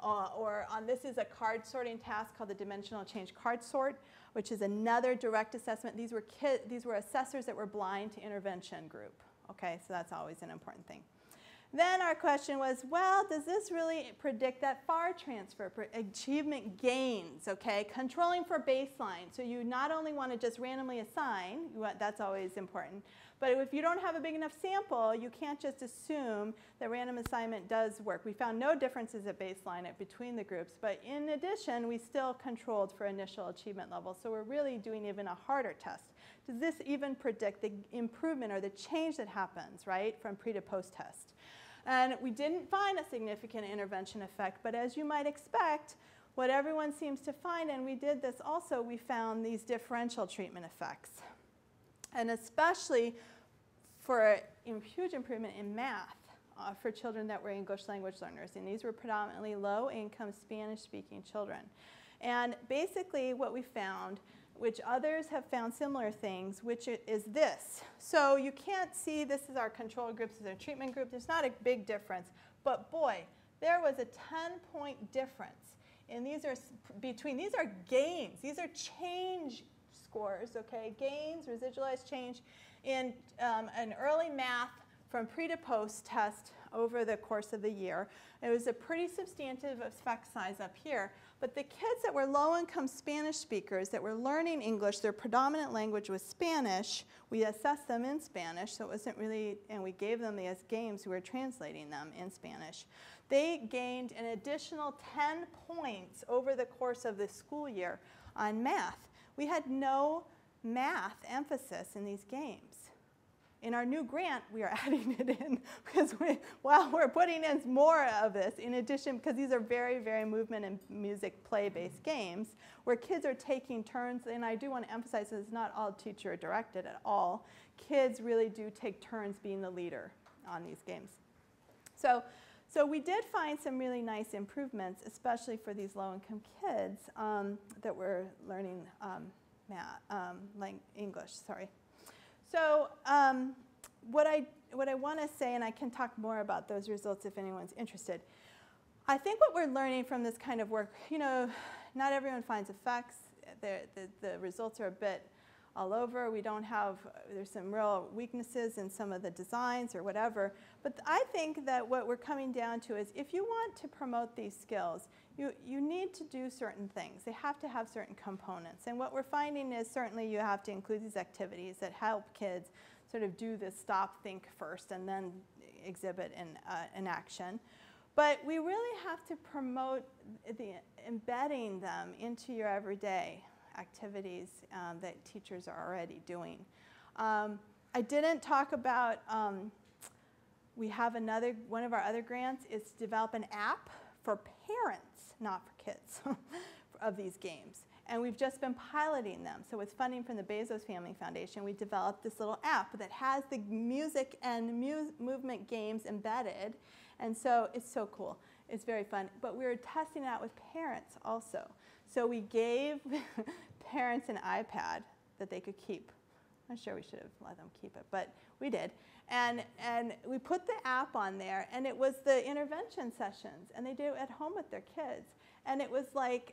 This is a card sorting task called the dimensional change card sort, which is another direct assessment. These were assessors that were blind to intervention group. Okay, so that's always an important thing. Then our question was, well, does this really predict that FAR transfer, achievement gains, okay? Controlling for baseline. So you not only want to just randomly assign, that's always important, but if you don't have a big enough sample, you can't just assume that random assignment does work. We found no differences at baseline between the groups, but in addition, we still controlled for initial achievement levels. So we're really doing even a harder test. Does this even predict the improvement or the change that happens, right, from pre to post test? And we didn't find a significant intervention effect, but as you might expect, what everyone seems to find, and we did this also, we found these differential treatment effects. And especially for a huge improvement in math for children that were English language learners. And these were predominantly low-income Spanish-speaking children. And basically what we found, which others have found similar things, which is this. So you can't see, this is our control group, this is our treatment group. There's not a big difference. But boy, there was a 10-point difference. And these are gains. These are change scores, okay? Gains, residualized change in an early math from pre to post test over the course of the year. It was a pretty substantive effect size up here. But the kids that were low-income Spanish speakers that were learning English, their predominant language was Spanish. We assessed them in Spanish, so it wasn't really, and we gave them as games, we were translating them in Spanish. They gained an additional 10 points over the course of the school year on math. We had no math emphasis in these games. In our new grant, we are adding it in because we're putting in more of this in addition, because these are very, very movement and music play-based games where kids are taking turns. And I do want to emphasize that it's not all teacher directed at all. Kids really do take turns being the leader on these games. So we did find some really nice improvements, especially for these low-income kids that were learning English. Sorry. So what I want to say, and I can talk more about those results if anyone's interested, I think what we're learning from this kind of work, you know, not everyone finds effects. The results are a bit all over. We don't have, there's some real weaknesses in some of the designs or whatever. But I think that what we're coming down to is if you want to promote these skills, you need to do certain things. They have to have certain components. And what we're finding is certainly you have to include these activities that help kids sort of do this stop, think first, and then exhibit an action. But we really have to promote embedding them into your everyday activities that teachers are already doing. I didn't talk about, we have one of our other grants is to develop an app for parents, not for kids, of these games. And we've just been piloting them. So with funding from the Bezos Family Foundation, we developed this little app that has the music and movement games embedded. And so it's so cool. It's very fun. But we were testing it out with parents also. So we gave parents an iPad that they could keep. I'm sure we should have let them keep it, but we did. And we put the app on there, and it was the intervention sessions, and they did it at home with their kids. And it was like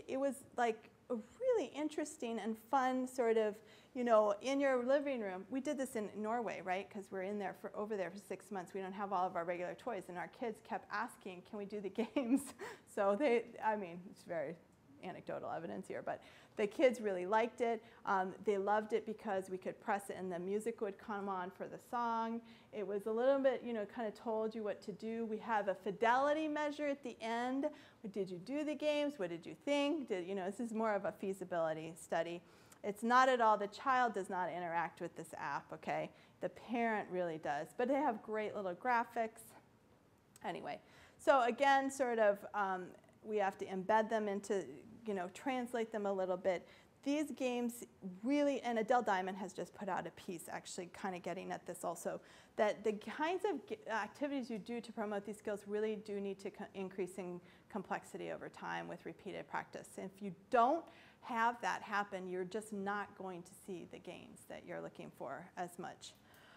a really interesting and fun sort of, you know, in your living room. We did this in Norway, right? Because we're over there for 6 months. We don't have all of our regular toys, and our kids kept asking, "Can we do the games?" So I mean, it's very anecdotal evidence here, but the kids really liked it. They loved it because we could press it and the music would come on for the song. It was a little bit, you know, kind of told you what to do. We have a fidelity measure at the end. Did you do the games? What did you think? You know, this is more of a feasibility study. It's not at all, the child does not interact with this app, okay? The parent really does, but they have great little graphics. Anyway, so again, sort of, we have to embed them into, you know, translate them a little bit. These games really, and Adele Diamond has just put out a piece actually kind of getting at this also, that the kinds of activities you do to promote these skills really do need to increase in complexity over time with repeated practice. And if you don't have that happen, you're just not going to see the gains that you're looking for as much.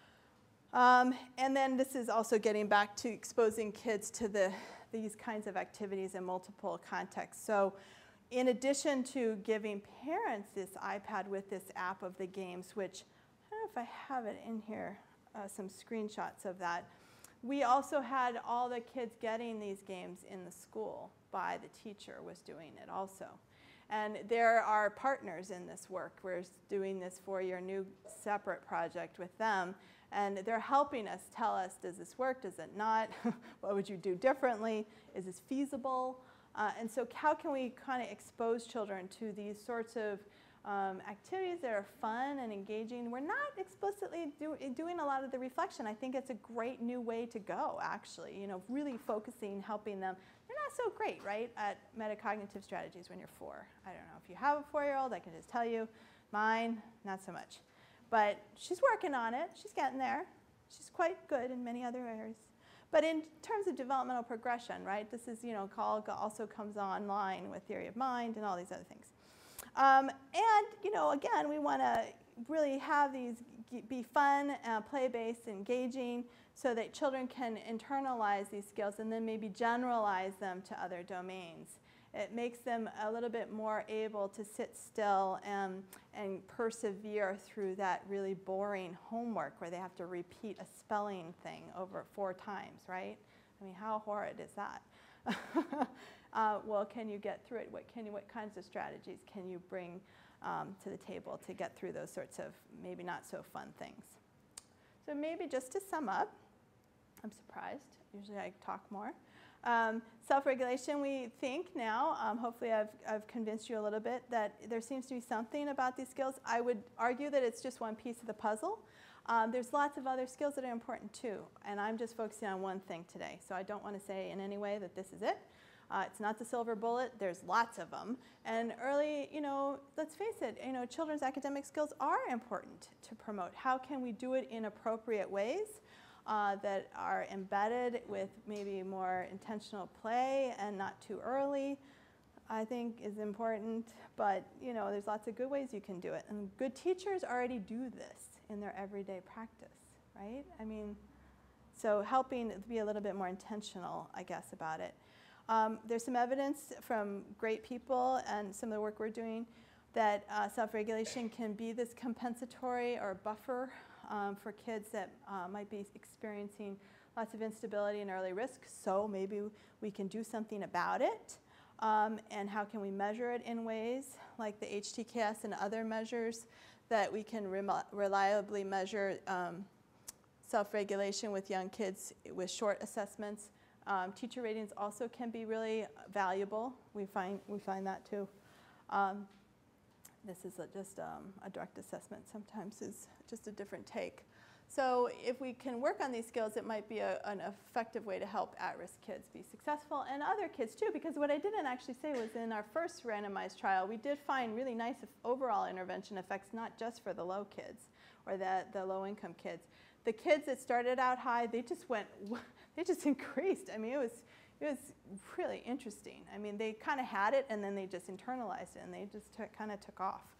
And then this is also getting back to exposing kids to these kinds of activities in multiple contexts. So in addition to giving parents this iPad with this app of the games, which I don't know if I have it in here, some screenshots of that, we also had all the kids getting these games in the school by the teacher was doing it also. And there are partners in this work. We're doing this 4-year new separate project with them. And they're helping us tell us, does this work, does it not? What would you do differently? Is this feasible? And so how can we kind of expose children to these sorts of activities that are fun and engaging? We're not explicitly doing a lot of the reflection. I think it's a great new way to go, actually, you know, really focusing, helping them. They're not so great, right, at metacognitive strategies when you're 4. I don't know if you have a 4-year-old, I can just tell you. Mine, not so much. But she's working on it. She's getting there. She's quite good in many other areas. But in terms of developmental progression, right, this is, you know, also comes online with theory of mind and all these other things. And, you know, again, we want to really have these be fun, play-based, engaging, so that children can internalize these skills and then maybe generalize them to other domains. It makes them a little bit more able to sit still and persevere through that really boring homework where they have to repeat a spelling thing over 4 times, right? I mean, how horrid is that? Well, can you get through it? What kinds of strategies can you bring to the table to get through those sorts of maybe not so fun things? So maybe just to sum up, I'm surprised. Usually I talk more. Self-regulation, we think now, hopefully I've convinced you a little bit that there seems to be something about these skills. I would argue that it's just one piece of the puzzle. There's lots of other skills that are important too, and I'm just focusing on one thing today. So I don't want to say in any way that this is it. It's not the silver bullet. There's lots of them. And early, let's face it, children's academic skills are important to promote. How can we do it in appropriate ways that are embedded with maybe more intentional play and not too early, I think is important. But, there's lots of good ways you can do it. And good teachers already do this in their everyday practice, right? I mean, so helping be a little bit more intentional, I guess, about it. There's some evidence from great people and some of the work we're doing that self-regulation can be this compensatory or buffer for kids that might be experiencing lots of instability and early risk. So maybe we can do something about it. And how can we measure it in ways like the HTKS and other measures that we can reliably measure self-regulation with young kids with short assessments. Teacher ratings also can be really valuable. We find that too. This is just a direct assessment. Sometimes is just a different take. So if we can work on these skills, it might be an effective way to help at-risk kids be successful, and other kids too, because what I didn't actually say was in our first randomized trial, we did find really nice overall intervention effects, not just for the low kids or the low-income kids. The kids that started out high, they just increased. I mean, it was really interesting. I mean, they kind of had it, and then they just internalized it, and they just kind of took off.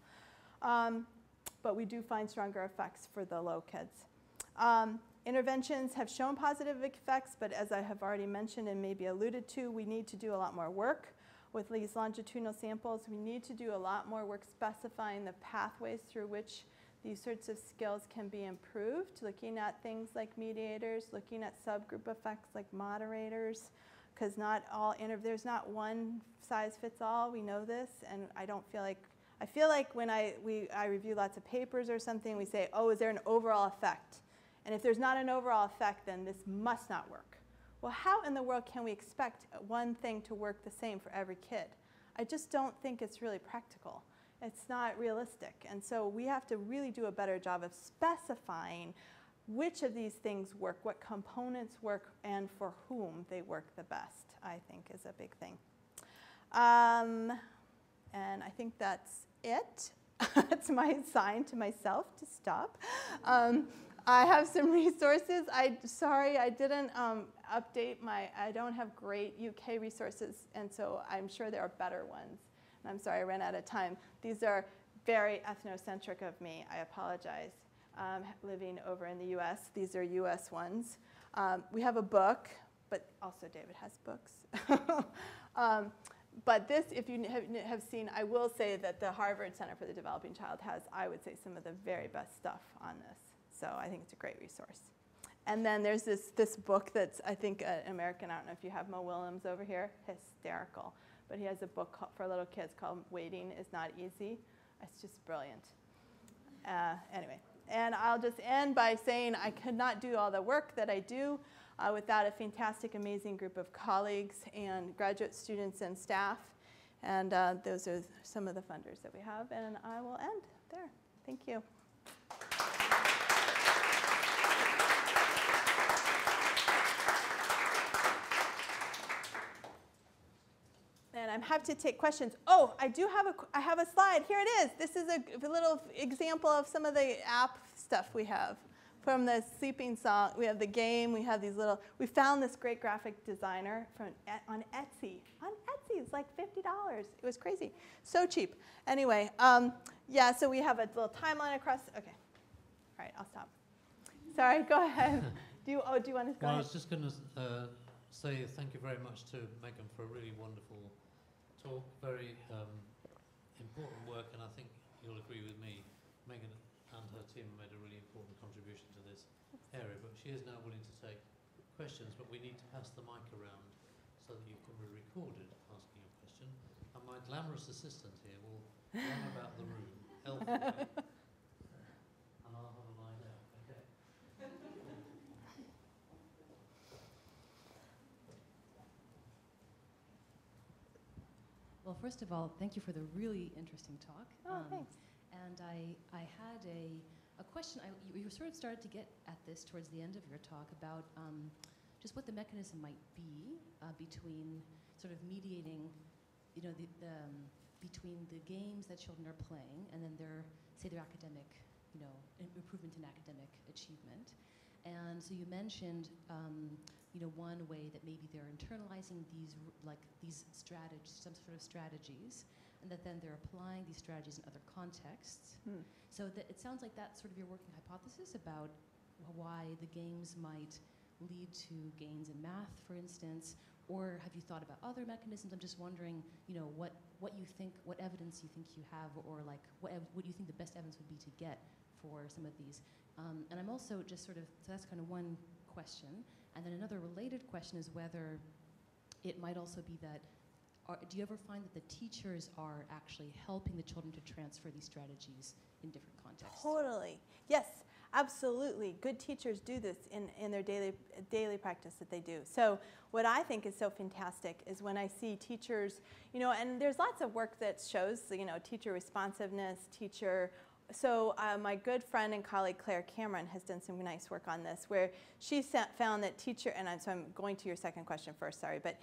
But we do find stronger effects for the low kids. Interventions have shown positive effects, but as I have already mentioned and maybe alluded to, we need to do a lot more work with these longitudinal samples. We need to do a lot more work specifying the pathways through which these sorts of skills can be improved, looking at things like mediators, looking at subgroup effects like moderators, because there's not one size fits all. We know this, and I feel like when I review lots of papers or something, we say, oh, is there an overall effect? And if there's not an overall effect, then this must not work. Well, how in the world can we expect one thing to work the same for every kid? I just don't think it's really practical. It's not realistic. And so we have to really do a better job of specifying which of these things work, what components work, and for whom they work the best, I think is a big thing. And I think that's it. It's my sign to myself to stop. I have some resources. Sorry, I didn't update I don't have great UK resources, and so I'm sure there are better ones. And I'm sorry I ran out of time. These are very ethnocentric of me. I apologize. Living over in the US, these are US ones. We have a book, but also David has books. But this, if you have seen, I will say that the Harvard Center for the Developing Child has, I would say, some of the very best stuff on this. So I think it's a great resource. And then there's this book that's, I think, an American, I don't know if you have Mo Willems over here, hysterical. But he has a book for little kids called Waiting is Not Easy. It's just brilliant. Anyway, and I'll just end by saying I could not do all the work that I do without a fantastic, amazing group of colleagues and graduate students and staff. And those are some of the funders that we have. And I will end there. Thank you. And I'm happy to take questions. Oh, I have a slide. Here it is. This is a little example of some of the app stuff we have. From the sleeping song, we have the game, we have these we found this great graphic designer on Etsy. On Etsy, it's like $50. It was crazy. So cheap. Anyway, yeah, so we have a little timeline across. Okay. All right, I'll stop. Sorry, go ahead. Do you want to go ahead? I was just going to say thank you very much to Megan for a really wonderful talk. talk, very important work, and I think you'll agree with me. Megan and her team made a really important contribution to this area, but she is now willing to take questions, but we need to pass the mic around so that you can be recorded asking a question. And my glamorous assistant here will run about the room, elfway, and I'll have a lie down. Okay. Well, first of all, thank you for the really interesting talk. Oh, thanks. And I had a question. You sort of started to get at this towards the end of your talk about just what the mechanism might be between sort of mediating, you know, between the games that children are playing and then their academic, you know, improvement in academic achievement. And so you mentioned, you know, one way that maybe they're internalizing these strategies, some sort of strategies, and that then they're applying these strategies in other contexts. So that it sounds like that's sort of your working hypothesis about why the games might lead to gains in math, for instance, or have you thought about other mechanisms? I'm just wondering, you know, what you think, what evidence you think you have, or like what do you think the best evidence would be to get for some of these? And I'm also just sort of, so that's kind of one question. And then another related question is whether it might also be that, do you ever find that the teachers are actually helping the children to transfer these strategies in different contexts? Totally. Yes, absolutely. Good teachers do this in their daily practice that they do. So what I think is so fantastic is when I see teachers, you know, and there's lots of work that shows, you know, teacher responsiveness, So my good friend and colleague Claire Cameron has done some nice work on this, where she found that so I'm going to your second question first, sorry, but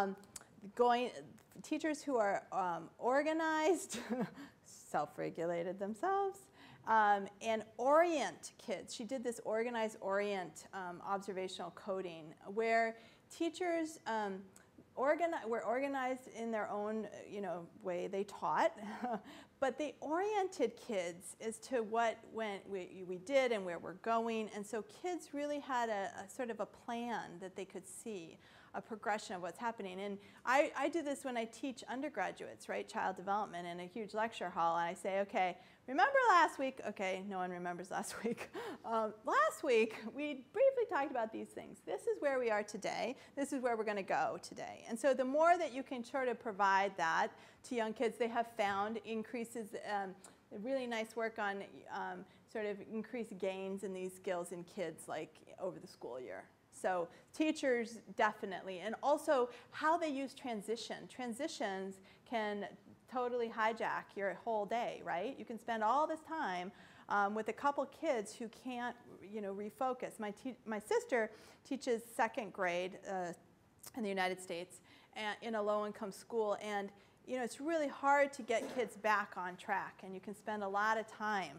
teachers who are organized, self-regulated themselves, and orient kids. She did this organize, orient observational coding, where teachers were organized in their own, you know, way they taught, but they oriented kids as to what we did and where we're going, and so kids really had a sort of a plan that they could see, a progression of what's happening. And I do this when I teach undergraduates, right, child development in a huge lecture hall, and I say, okay, remember last week? Okay, no one remembers last week. Last week, we briefly talked about these things. This is where we are today. This is where we're going to go today. And so the more that you can sort of provide that to young kids, they have found increases, really nice work on sort of increased gains in these skills in kids like over the school year. So teachers definitely, and also how they use transition. Transitions can totally hijack your whole day, right? You can spend all this time with a couple kids who can't, you know, refocus. My sister teaches second grade in the United States in a low-income school, and you know, it's really hard to get kids back on track, and you can spend a lot of time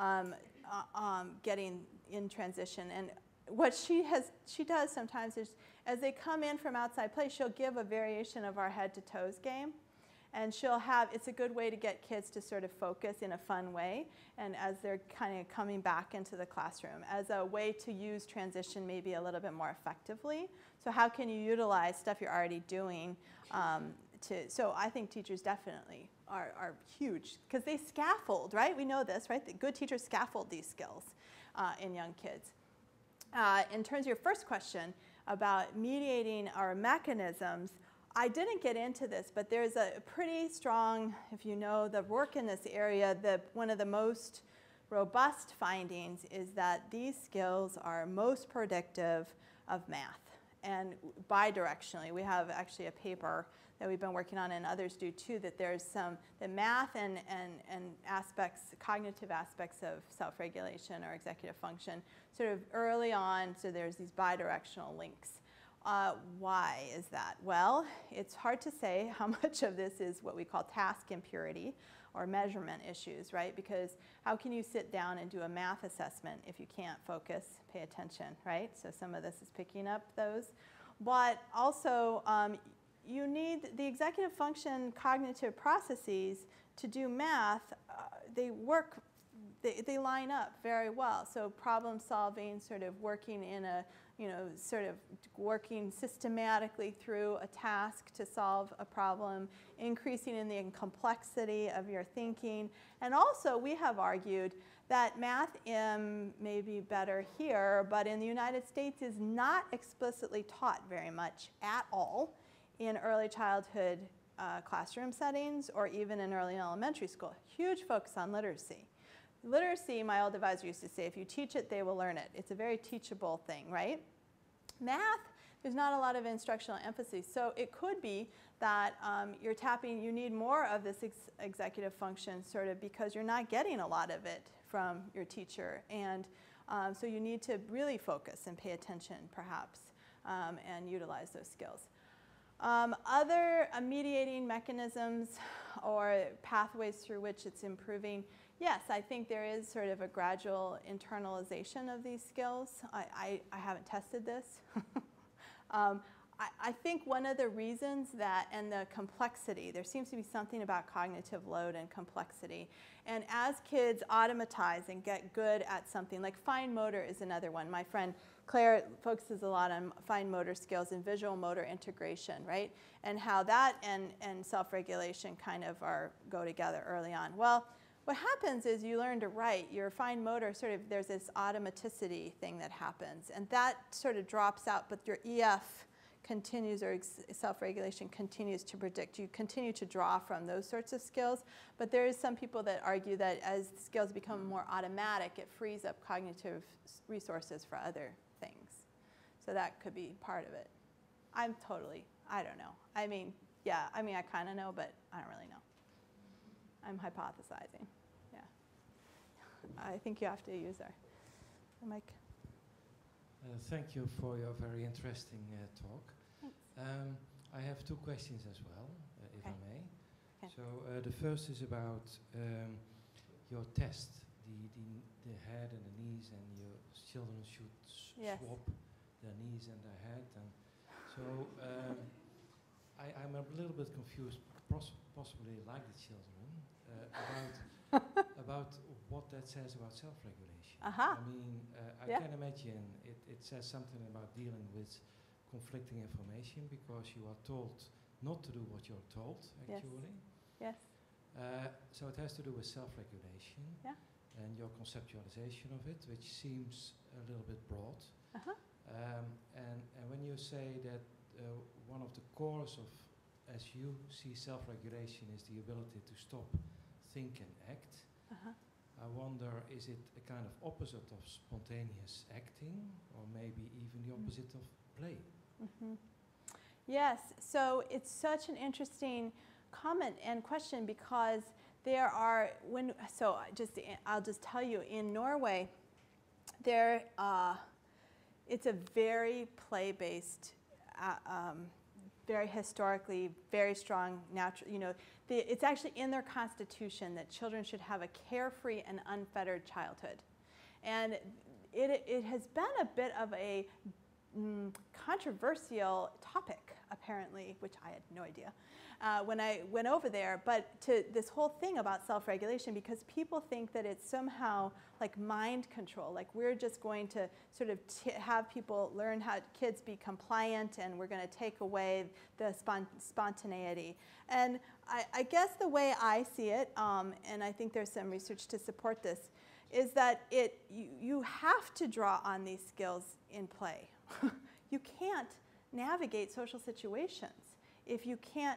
getting in transition. And what she does sometimes is, as they come in from outside play, she'll give a variation of our head to toes game. And it's a good way to get kids to sort of focus in a fun way, and as they're kind of coming back into the classroom, as a way to use transition maybe a little bit more effectively. So how can you utilize stuff you're already doing so I think teachers definitely are huge, because they scaffold, right? We know this, right? The good teachers scaffold these skills in young kids. In terms of your first question about mediating our mechanisms, I didn't get into this, but there's a pretty strong, if you know the work in this area, one of the most robust findings is that these skills are most predictive of math, and bidirectionally. We have actually a paper that we've been working on, and others do too, that there's the math and aspects, cognitive aspects of self-regulation or executive function sort of early on, so there's these bidirectional links. Why is that? Well, it's hard to say how much of this is what we call task impurity or measurement issues, right? Because how can you sit down and do a math assessment if you can't focus, pay attention, right? So some of this is picking up those. But also, you need the executive function cognitive processes to do math. They work they line up very well. So problem solving, sort of working in a, sort of working systematically through a task to solve a problem, increasing in the complexity of your thinking. And also, we have argued that math may be better here, but in the United States is not explicitly taught very much at all in early childhood classroom settings or even in early elementary school. Huge focus on literacy. Literacy, my old advisor used to say, if you teach it, they will learn it. It's a very teachable thing, right? Math, there's not a lot of instructional emphasis. So it could be that you need more of this executive function sort of because you're not getting a lot of it from your teacher. And so you need to really focus and pay attention, perhaps, and utilize those skills. Other mediating mechanisms or pathways through which it's improving, yes, I think there is sort of a gradual internalization of these skills. I haven't tested this. I think one of the reasons that, and the complexity, there seems to be something about cognitive load and complexity. And as kids automatize and get good at something, like fine motor is another one. My friend Claire focuses a lot on fine motor skills and visual motor integration, right? And how that and self-regulation kind of go together early on. Well, what happens is you learn to write. Your fine motor sort of, there's this automaticity thing that happens. And that sort of drops out, but your EF continues, or self-regulation continues to predict. You continue to draw from those sorts of skills. But there is some people that argue that as skills become more automatic, it frees up cognitive resources for other things. So that could be part of it. I don't know. I mean, I kind of know, but I don't really know. I'm hypothesizing, yeah. I think you have to use the mic. Thank you for your very interesting talk. Thanks. I have two questions as well, if I may. Okay. So the first is about your test, the head and the knees, and your children should swap their knees and their head. And so I'm a little bit confused, possibly like the children, about what that says about self-regulation. I mean, I can imagine it says something about dealing with conflicting information because you are told not to do what you're told, actually. Yes. So it has to do with self-regulation and your conceptualization of it, which seems a little bit broad. And when you say that one of the cores of, as you see self-regulation, is the ability to stop, think and act. I wonder, is it a kind of opposite of spontaneous acting, or maybe even the opposite of play? Yes, so it's such an interesting comment and question because there are, I'll just tell you, in Norway, it's a very play-based, very historically, very strong natural, it's actually in their constitution that children should have a carefree and unfettered childhood. And it has been a bit of a controversial topic, apparently, which I had no idea when I went over there, but to this whole thing about self-regulation, because people think that it's somehow like mind control, like we're just going to sort of have people learn how kids be compliant and we're going to take away the spontaneity. And I guess the way I see it, and I think there's some research to support this, is that you have to draw on these skills in play. You can't navigate social situations if you can't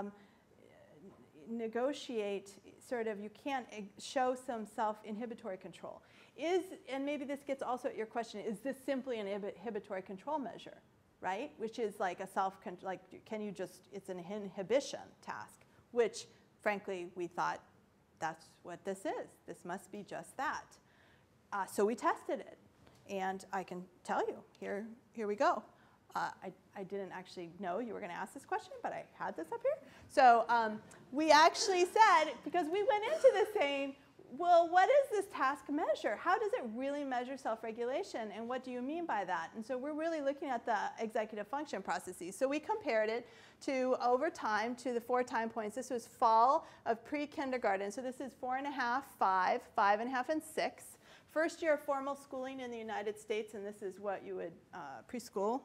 negotiate, you can't show some self-inhibitory control. And maybe this gets also at your question, is this simply an inhibitory control measure, right? Which is like it's an inhibition task, which frankly we thought that's what this is. This must be just that. So we tested it. And I can tell you, here we go. I didn't actually know you were going to ask this question, but I had this up here. So we actually said, because we went into this saying, well, what does this task measure? How does it really measure self-regulation, and what do you mean by that? And so we're really looking at the executive function processes. So we compared it to, over time, to the 4 time points. This was fall of pre-kindergarten. So this is 4.5, 5, 5.5, and 6. First year of formal schooling in the United States, and this is what you would, preschool.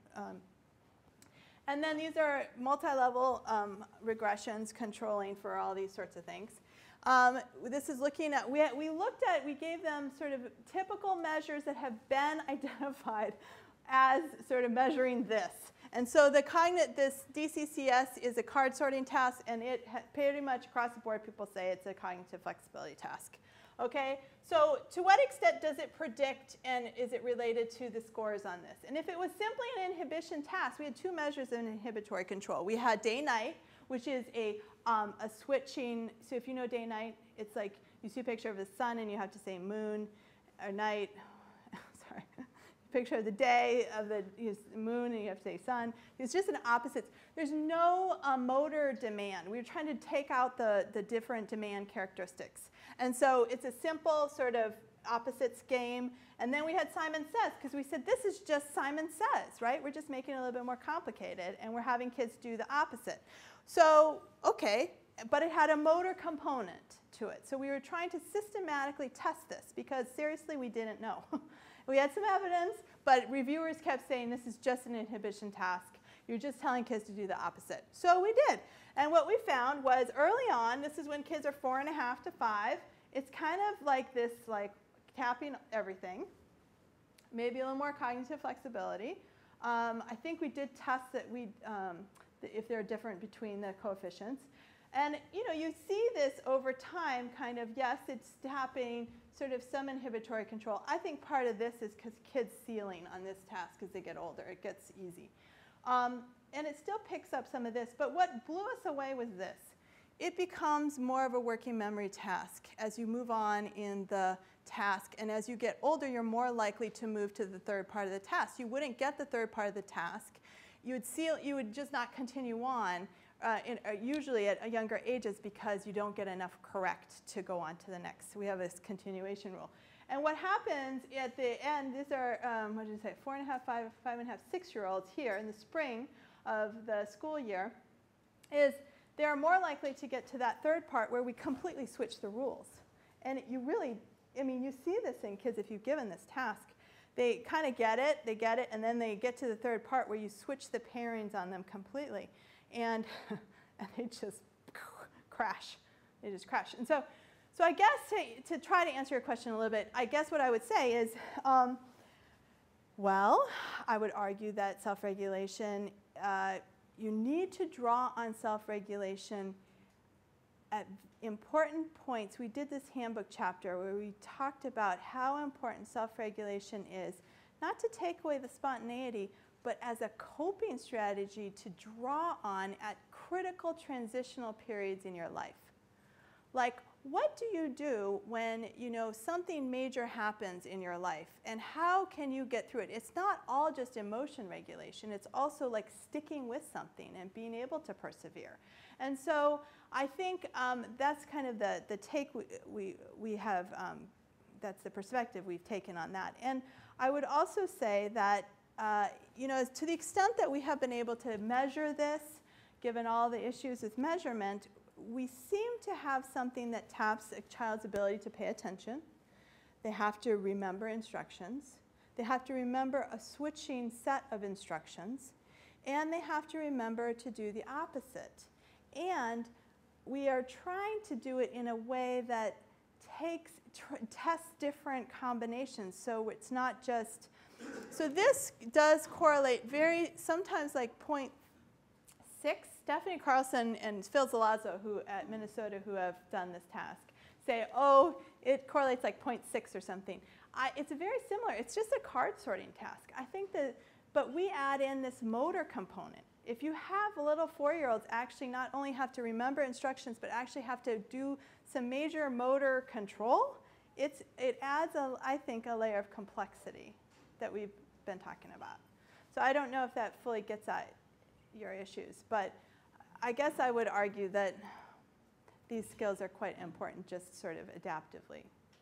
And then these are multi-level regressions controlling for all these sorts of things. This is looking at, we gave them sort of typical measures that have been identified as sort of measuring this. And so this DCCS is a card sorting task, and it pretty much across the board people say it's a cognitive flexibility task. Okay, so to what extent does it predict, and is it related to the scores on this? And if it was simply an inhibition task, we had 2 measures of inhibitory control. We had day-night, which is a switching. So if you know day-night, it's like you see a picture of the sun and you have to say moon or night. Sorry, picture of the day of the moon and you have to say sun. It's just an opposites. There's no motor demand. We were trying to take out the different demand characteristics. And so it's a simple sort of opposites game. And then we had Simon Says, because we said this is just Simon Says, right? We're just making it a little bit more complicated, and we're having kids do the opposite. So, okay, but it had a motor component to it. So we were trying to systematically test this, because seriously, we didn't know. We had some evidence, but reviewers kept saying this is just an inhibition task. You're just telling kids to do the opposite. So we did. And what we found was early on, this is when kids are 4.5 to 5, it's kind of like this, like tapping everything, maybe a little more cognitive flexibility. I think we did test that if they're different between the coefficients. And you see this over time, kind of, yes, it's tapping sort of some inhibitory control. I think part of this is because kids' ceiling on this task as they get older, it gets easy. And it still picks up some of this, but what blew us away was this. It becomes more of a working memory task as you move on in the task, and as you get older, you're more likely to move to the 3rd part of the task. You wouldn't get the 3rd part of the task. You would just not continue on, usually at younger ages, because you don't get enough correct to go on to the next. We have this continuation rule. And what happens at the end, these are, 4.5, 5.5, 6-year-olds here in the spring of the school year, is they are more likely to get to that 3rd part where we completely switch the rules. And you really, you see this in kids if you've given this task. They kind of get it, and then they get to the 3rd part where you switch the pairings on them completely. And they just crash. They just crash. And so I guess to try to answer your question a little bit, I guess what I would say is, well, I would argue that self-regulation, you need to draw on self-regulation at important points. We did this handbook chapter where we talked about how important self-regulation is, not to take away the spontaneity, but as a coping strategy to draw on at critical transitional periods in your life. Like, what do you do when something major happens in your life, and how can you get through it? It's not all just emotion regulation. It's also like sticking with something and being able to persevere. And so I think that's kind of the take we have, that's the perspective we've taken on that. And I would also say that to the extent that we have been able to measure this, given all the issues with measurement, we seem to have something that taps a child's ability to pay attention. They have to remember instructions. They have to remember a switching set of instructions. And they have to remember to do the opposite. And we are trying to do it in a way that tests different combinations. So it's not just, so this does correlate sometimes like 0.6. Stephanie Carlson and Phil Zalazzo, who at Minnesota, who have done this task, say, oh, it correlates like 0.6 or something. It's very similar. It's just a card sorting task. I think but we add in this motor component. If you have little 4-year-olds actually not only have to remember instructions, but actually have to do some major motor control, it adds, I think, a layer of complexity that we've been talking about. So I don't know if that fully gets at your issues, but I guess I would argue that these skills are quite important just sort of adaptively.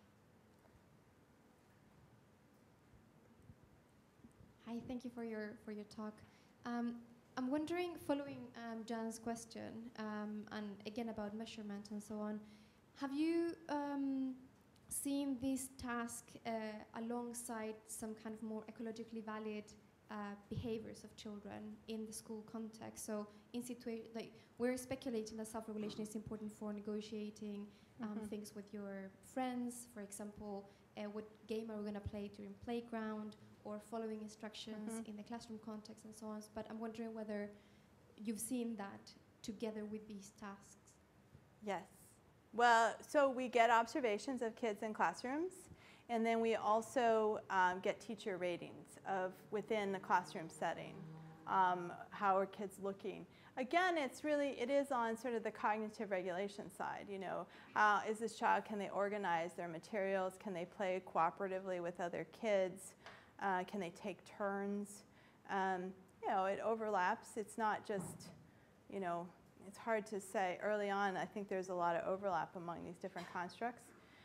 Hi, thank you for your talk. I'm wondering, following Jan's question, and again about measurement and so on, have you seen this task alongside some kind of more ecologically valid behaviors of children in the school context? So in like we're speculating that self-regulation is important for negotiating things with your friends, for example, what game are we going to play during playground, or following instructions in the classroom context and so on. But I'm wondering whether you've seen that together with these tasks. Yes. Well, so we get observations of kids in classrooms, and then we also get teacher ratings of within the classroom setting. How are kids looking? Again, it is on sort of the cognitive regulation side. You know, is this child, can they organize their materials? Can they play cooperatively with other kids? Can they take turns? You know, it overlaps. It's not just, you know, it's hard to say early on. I think there's a lot of overlap among these different constructs.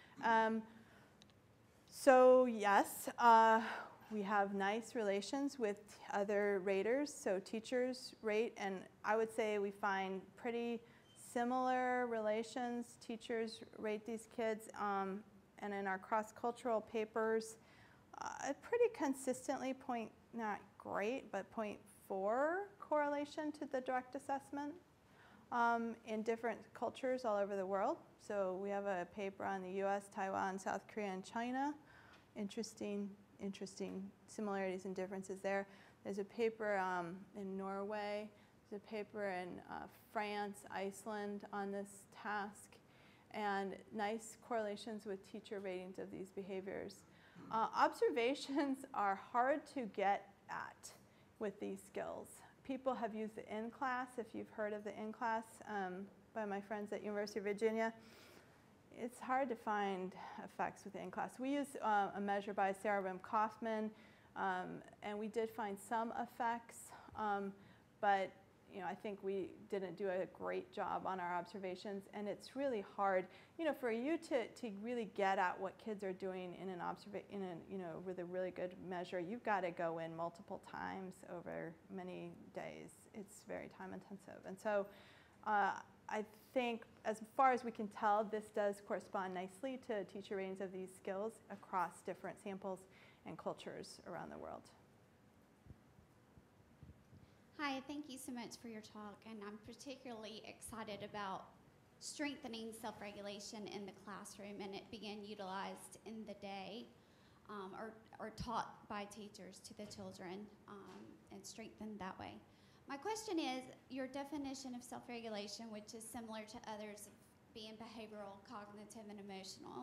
So yes, we have nice relations with other raters. So teachers rate, and I would say we find pretty similar relations. Teachers rate these kids, and in our cross-cultural papers, pretty consistently not great, but 0.4 correlation to the direct assessment in different cultures all over the world. So we have a paper on the US, Taiwan, South Korea, and China. Interesting similarities and differences there. There's a paper in Norway. There's a paper in France, Iceland on this task, and nice correlations with teacher ratings of these behaviors. Observations are hard to get at with these skills. People have used the in-class, if you've heard of the in-class by my friends at University of Virginia. It's hard to find effects with the in-class. We use a measure by Sarah Wim-Kaufman, and we did find some effects, but you know, I think we didn't do a great job on our observations, and it's really hard, you know, for you to really get at what kids are doing in you know, with a really good measure. You've got to go in multiple times over many days. It's very time intensive, and so I think, as far as we can tell, this does correspond nicely to teacher ratings of these skills across different samples and cultures around the world. Hi, thank you so much for your talk, and I'm particularly excited about strengthening self-regulation in the classroom and it being utilized in the day or taught by teachers to the children and strengthened that way. My question is, your definition of self-regulation, which is similar to others being behavioral, cognitive, and emotional,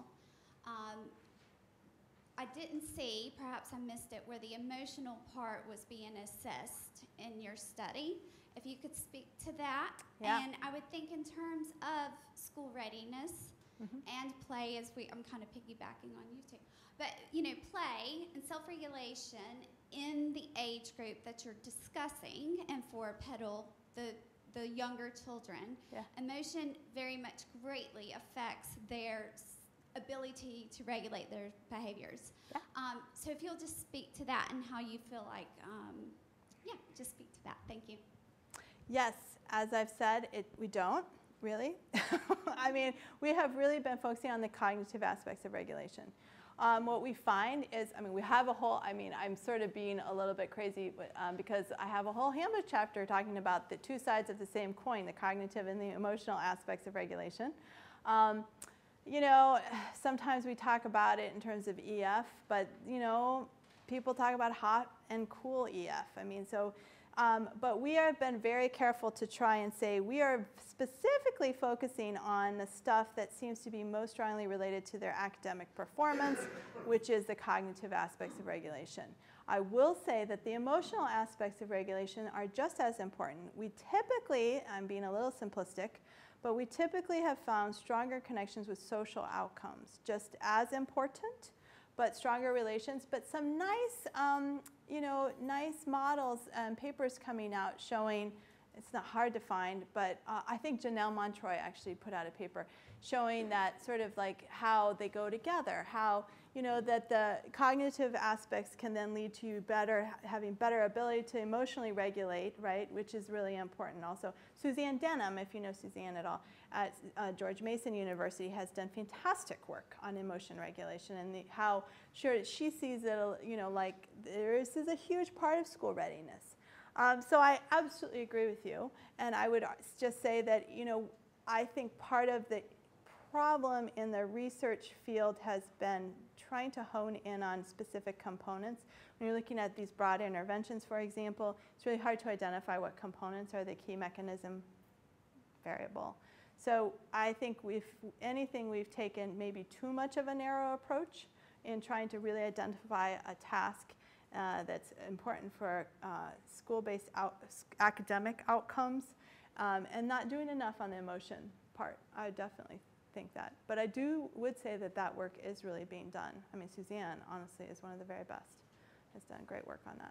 I didn't see, perhaps I missed it, where the emotional part was being assessed in your study. If you could speak to that. Yeah. And I would think in terms of school readiness and play, I'm kind of piggybacking on you too. But, you know, play and self-regulation in the age group that you're discussing, and for PEDaL, the younger children, emotion very much greatly affects their ability to regulate their behaviors. Yeah. So if you'll just speak to that and how you feel like, just speak to that. Thank you. Yes, as I've said, we don't really. I mean, we have really been focusing on the cognitive aspects of regulation. What we find is, I mean, we have a whole, I mean, I'm sort of being a little bit crazy because I have a whole handbook chapter talking about the two sides of the same coin, the cognitive and the emotional aspects of regulation. You know, sometimes we talk about it in terms of EF, but, you know, people talk about hot and cool EF. I mean, so, but we have been very careful to try and say we are specifically focusing on the stuff that seems to be most strongly related to their academic performance, which is the cognitive aspects of regulation. I will say that the emotional aspects of regulation are just as important. We typically, I'm being a little simplistic, but we typically have found stronger connections with social outcomes, just as important, but stronger relations, but some nice, you know, nice models and papers coming out showing it's not hard to find, but I think Janelle Montroy actually put out a paper showing that sort of like how they go together, how, you know, that the cognitive aspects can then lead to you having better ability to emotionally regulate, right, which is really important. Also, Suzanne Denham, if you know Suzanne at all, at George Mason University has done fantastic work on emotion regulation and how sure she sees it, you know, like this is a huge part of school readiness. So I absolutely agree with you, and I would just say that, you know, I think part of the problem in the research field has been trying to hone in on specific components. When you're looking at these broad interventions, for example, it's really hard to identify what components are the key mechanism variable. So I think we've taken maybe too much of a narrow approach in trying to really identify a task that's important for school-based academic outcomes, and not doing enough on the emotion part. I definitely think that. But I would say that that work is really being done. I mean, Suzanne, honestly, is one of the very best. Has done great work on that.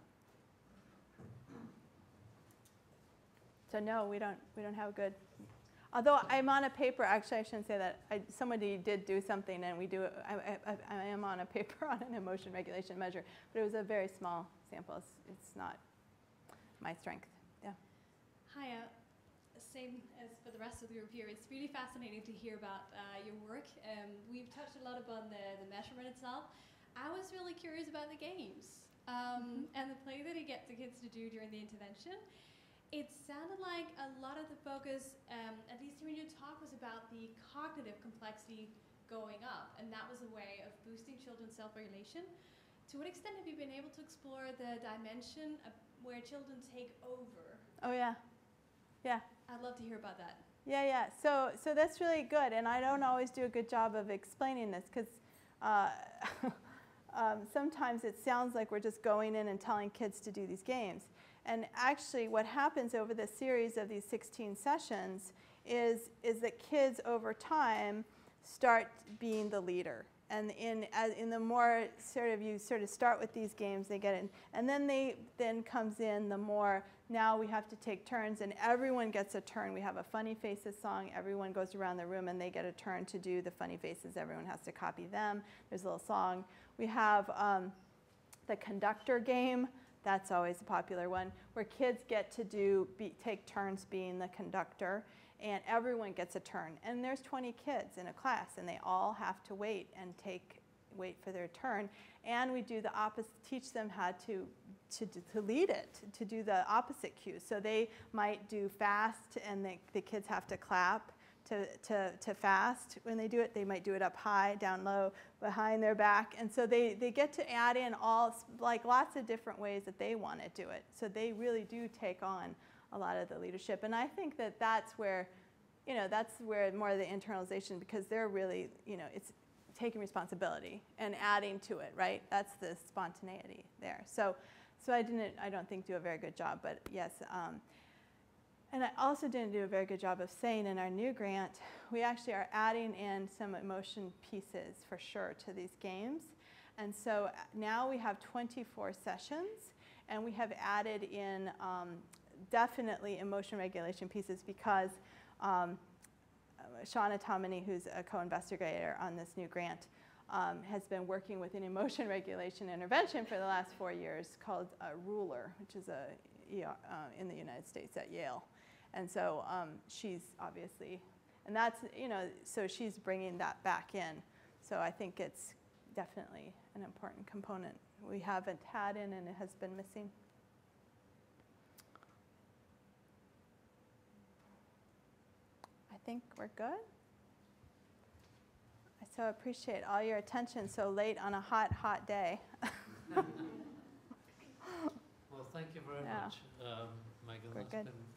So no, we don't have a good. Although I'm on a paper, actually I shouldn't say that. Somebody did do something, and I am on a paper on an emotion regulation measure, but it was a very small sample. It's not my strength. Yeah. Hi. Same as for the rest of the group here. It's really fascinating to hear about your work. We've touched a lot upon the measurement itself. I was really curious about the games and the play that you get the kids to do during the intervention. It sounded like a lot of the focus, at least during your talk, was about the cognitive complexity going up, and that was a way of boosting children's self-regulation. To what extent have you been able to explore the dimension of where children take over? Oh yeah, yeah. I'd love to hear about that. Yeah. So that's really good, and I don't always do a good job of explaining this because sometimes it sounds like we're just going in and telling kids to do these games. And actually what happens over the series of these 16 sessions is that kids over time start being the leader. And in the more you start with these games, they get in. And then comes in the more, now we have to take turns, and everyone gets a turn. We have a funny faces song. Everyone goes around the room and they get a turn to do the funny faces. Everyone has to copy them. There's a little song. We have the conductor game. That's always a popular one, where kids get to take turns being the conductor, and everyone gets a turn. And there's 20 kids in a class, and they all have to wait for their turn. And we do the opposite, teach them how to lead it, to do the opposite cues. So they might do fast, and the kids have to clap to fast. When they do it, they might do it up high, down low, behind their back. And so they get to add in lots of different ways that they want to do it. So they really do take on a lot of the leadership. And I think that that's where more of the internalization, because they're really, it's taking responsibility and adding to it, right? That's the spontaneity there. So I don't think do a very good job, but yes. And I also didn't do a very good job of saying in our new grant, we actually are adding in some emotion pieces for sure to these games. And so now we have 24 sessions, and we have added in definitely emotion regulation pieces because Shauna Tomini, who's a co-investigator on this new grant, has been working with an emotion regulation intervention for the last 4 years called Ruler, which is in the United States at Yale. And so she's obviously, and that's, so she's bringing that back in. So I think it's definitely an important component we haven't had in and it has been missing. I think we're good. I so appreciate all your attention so late on a hot, hot day. Well, thank you very much, Megan. We're That's good. been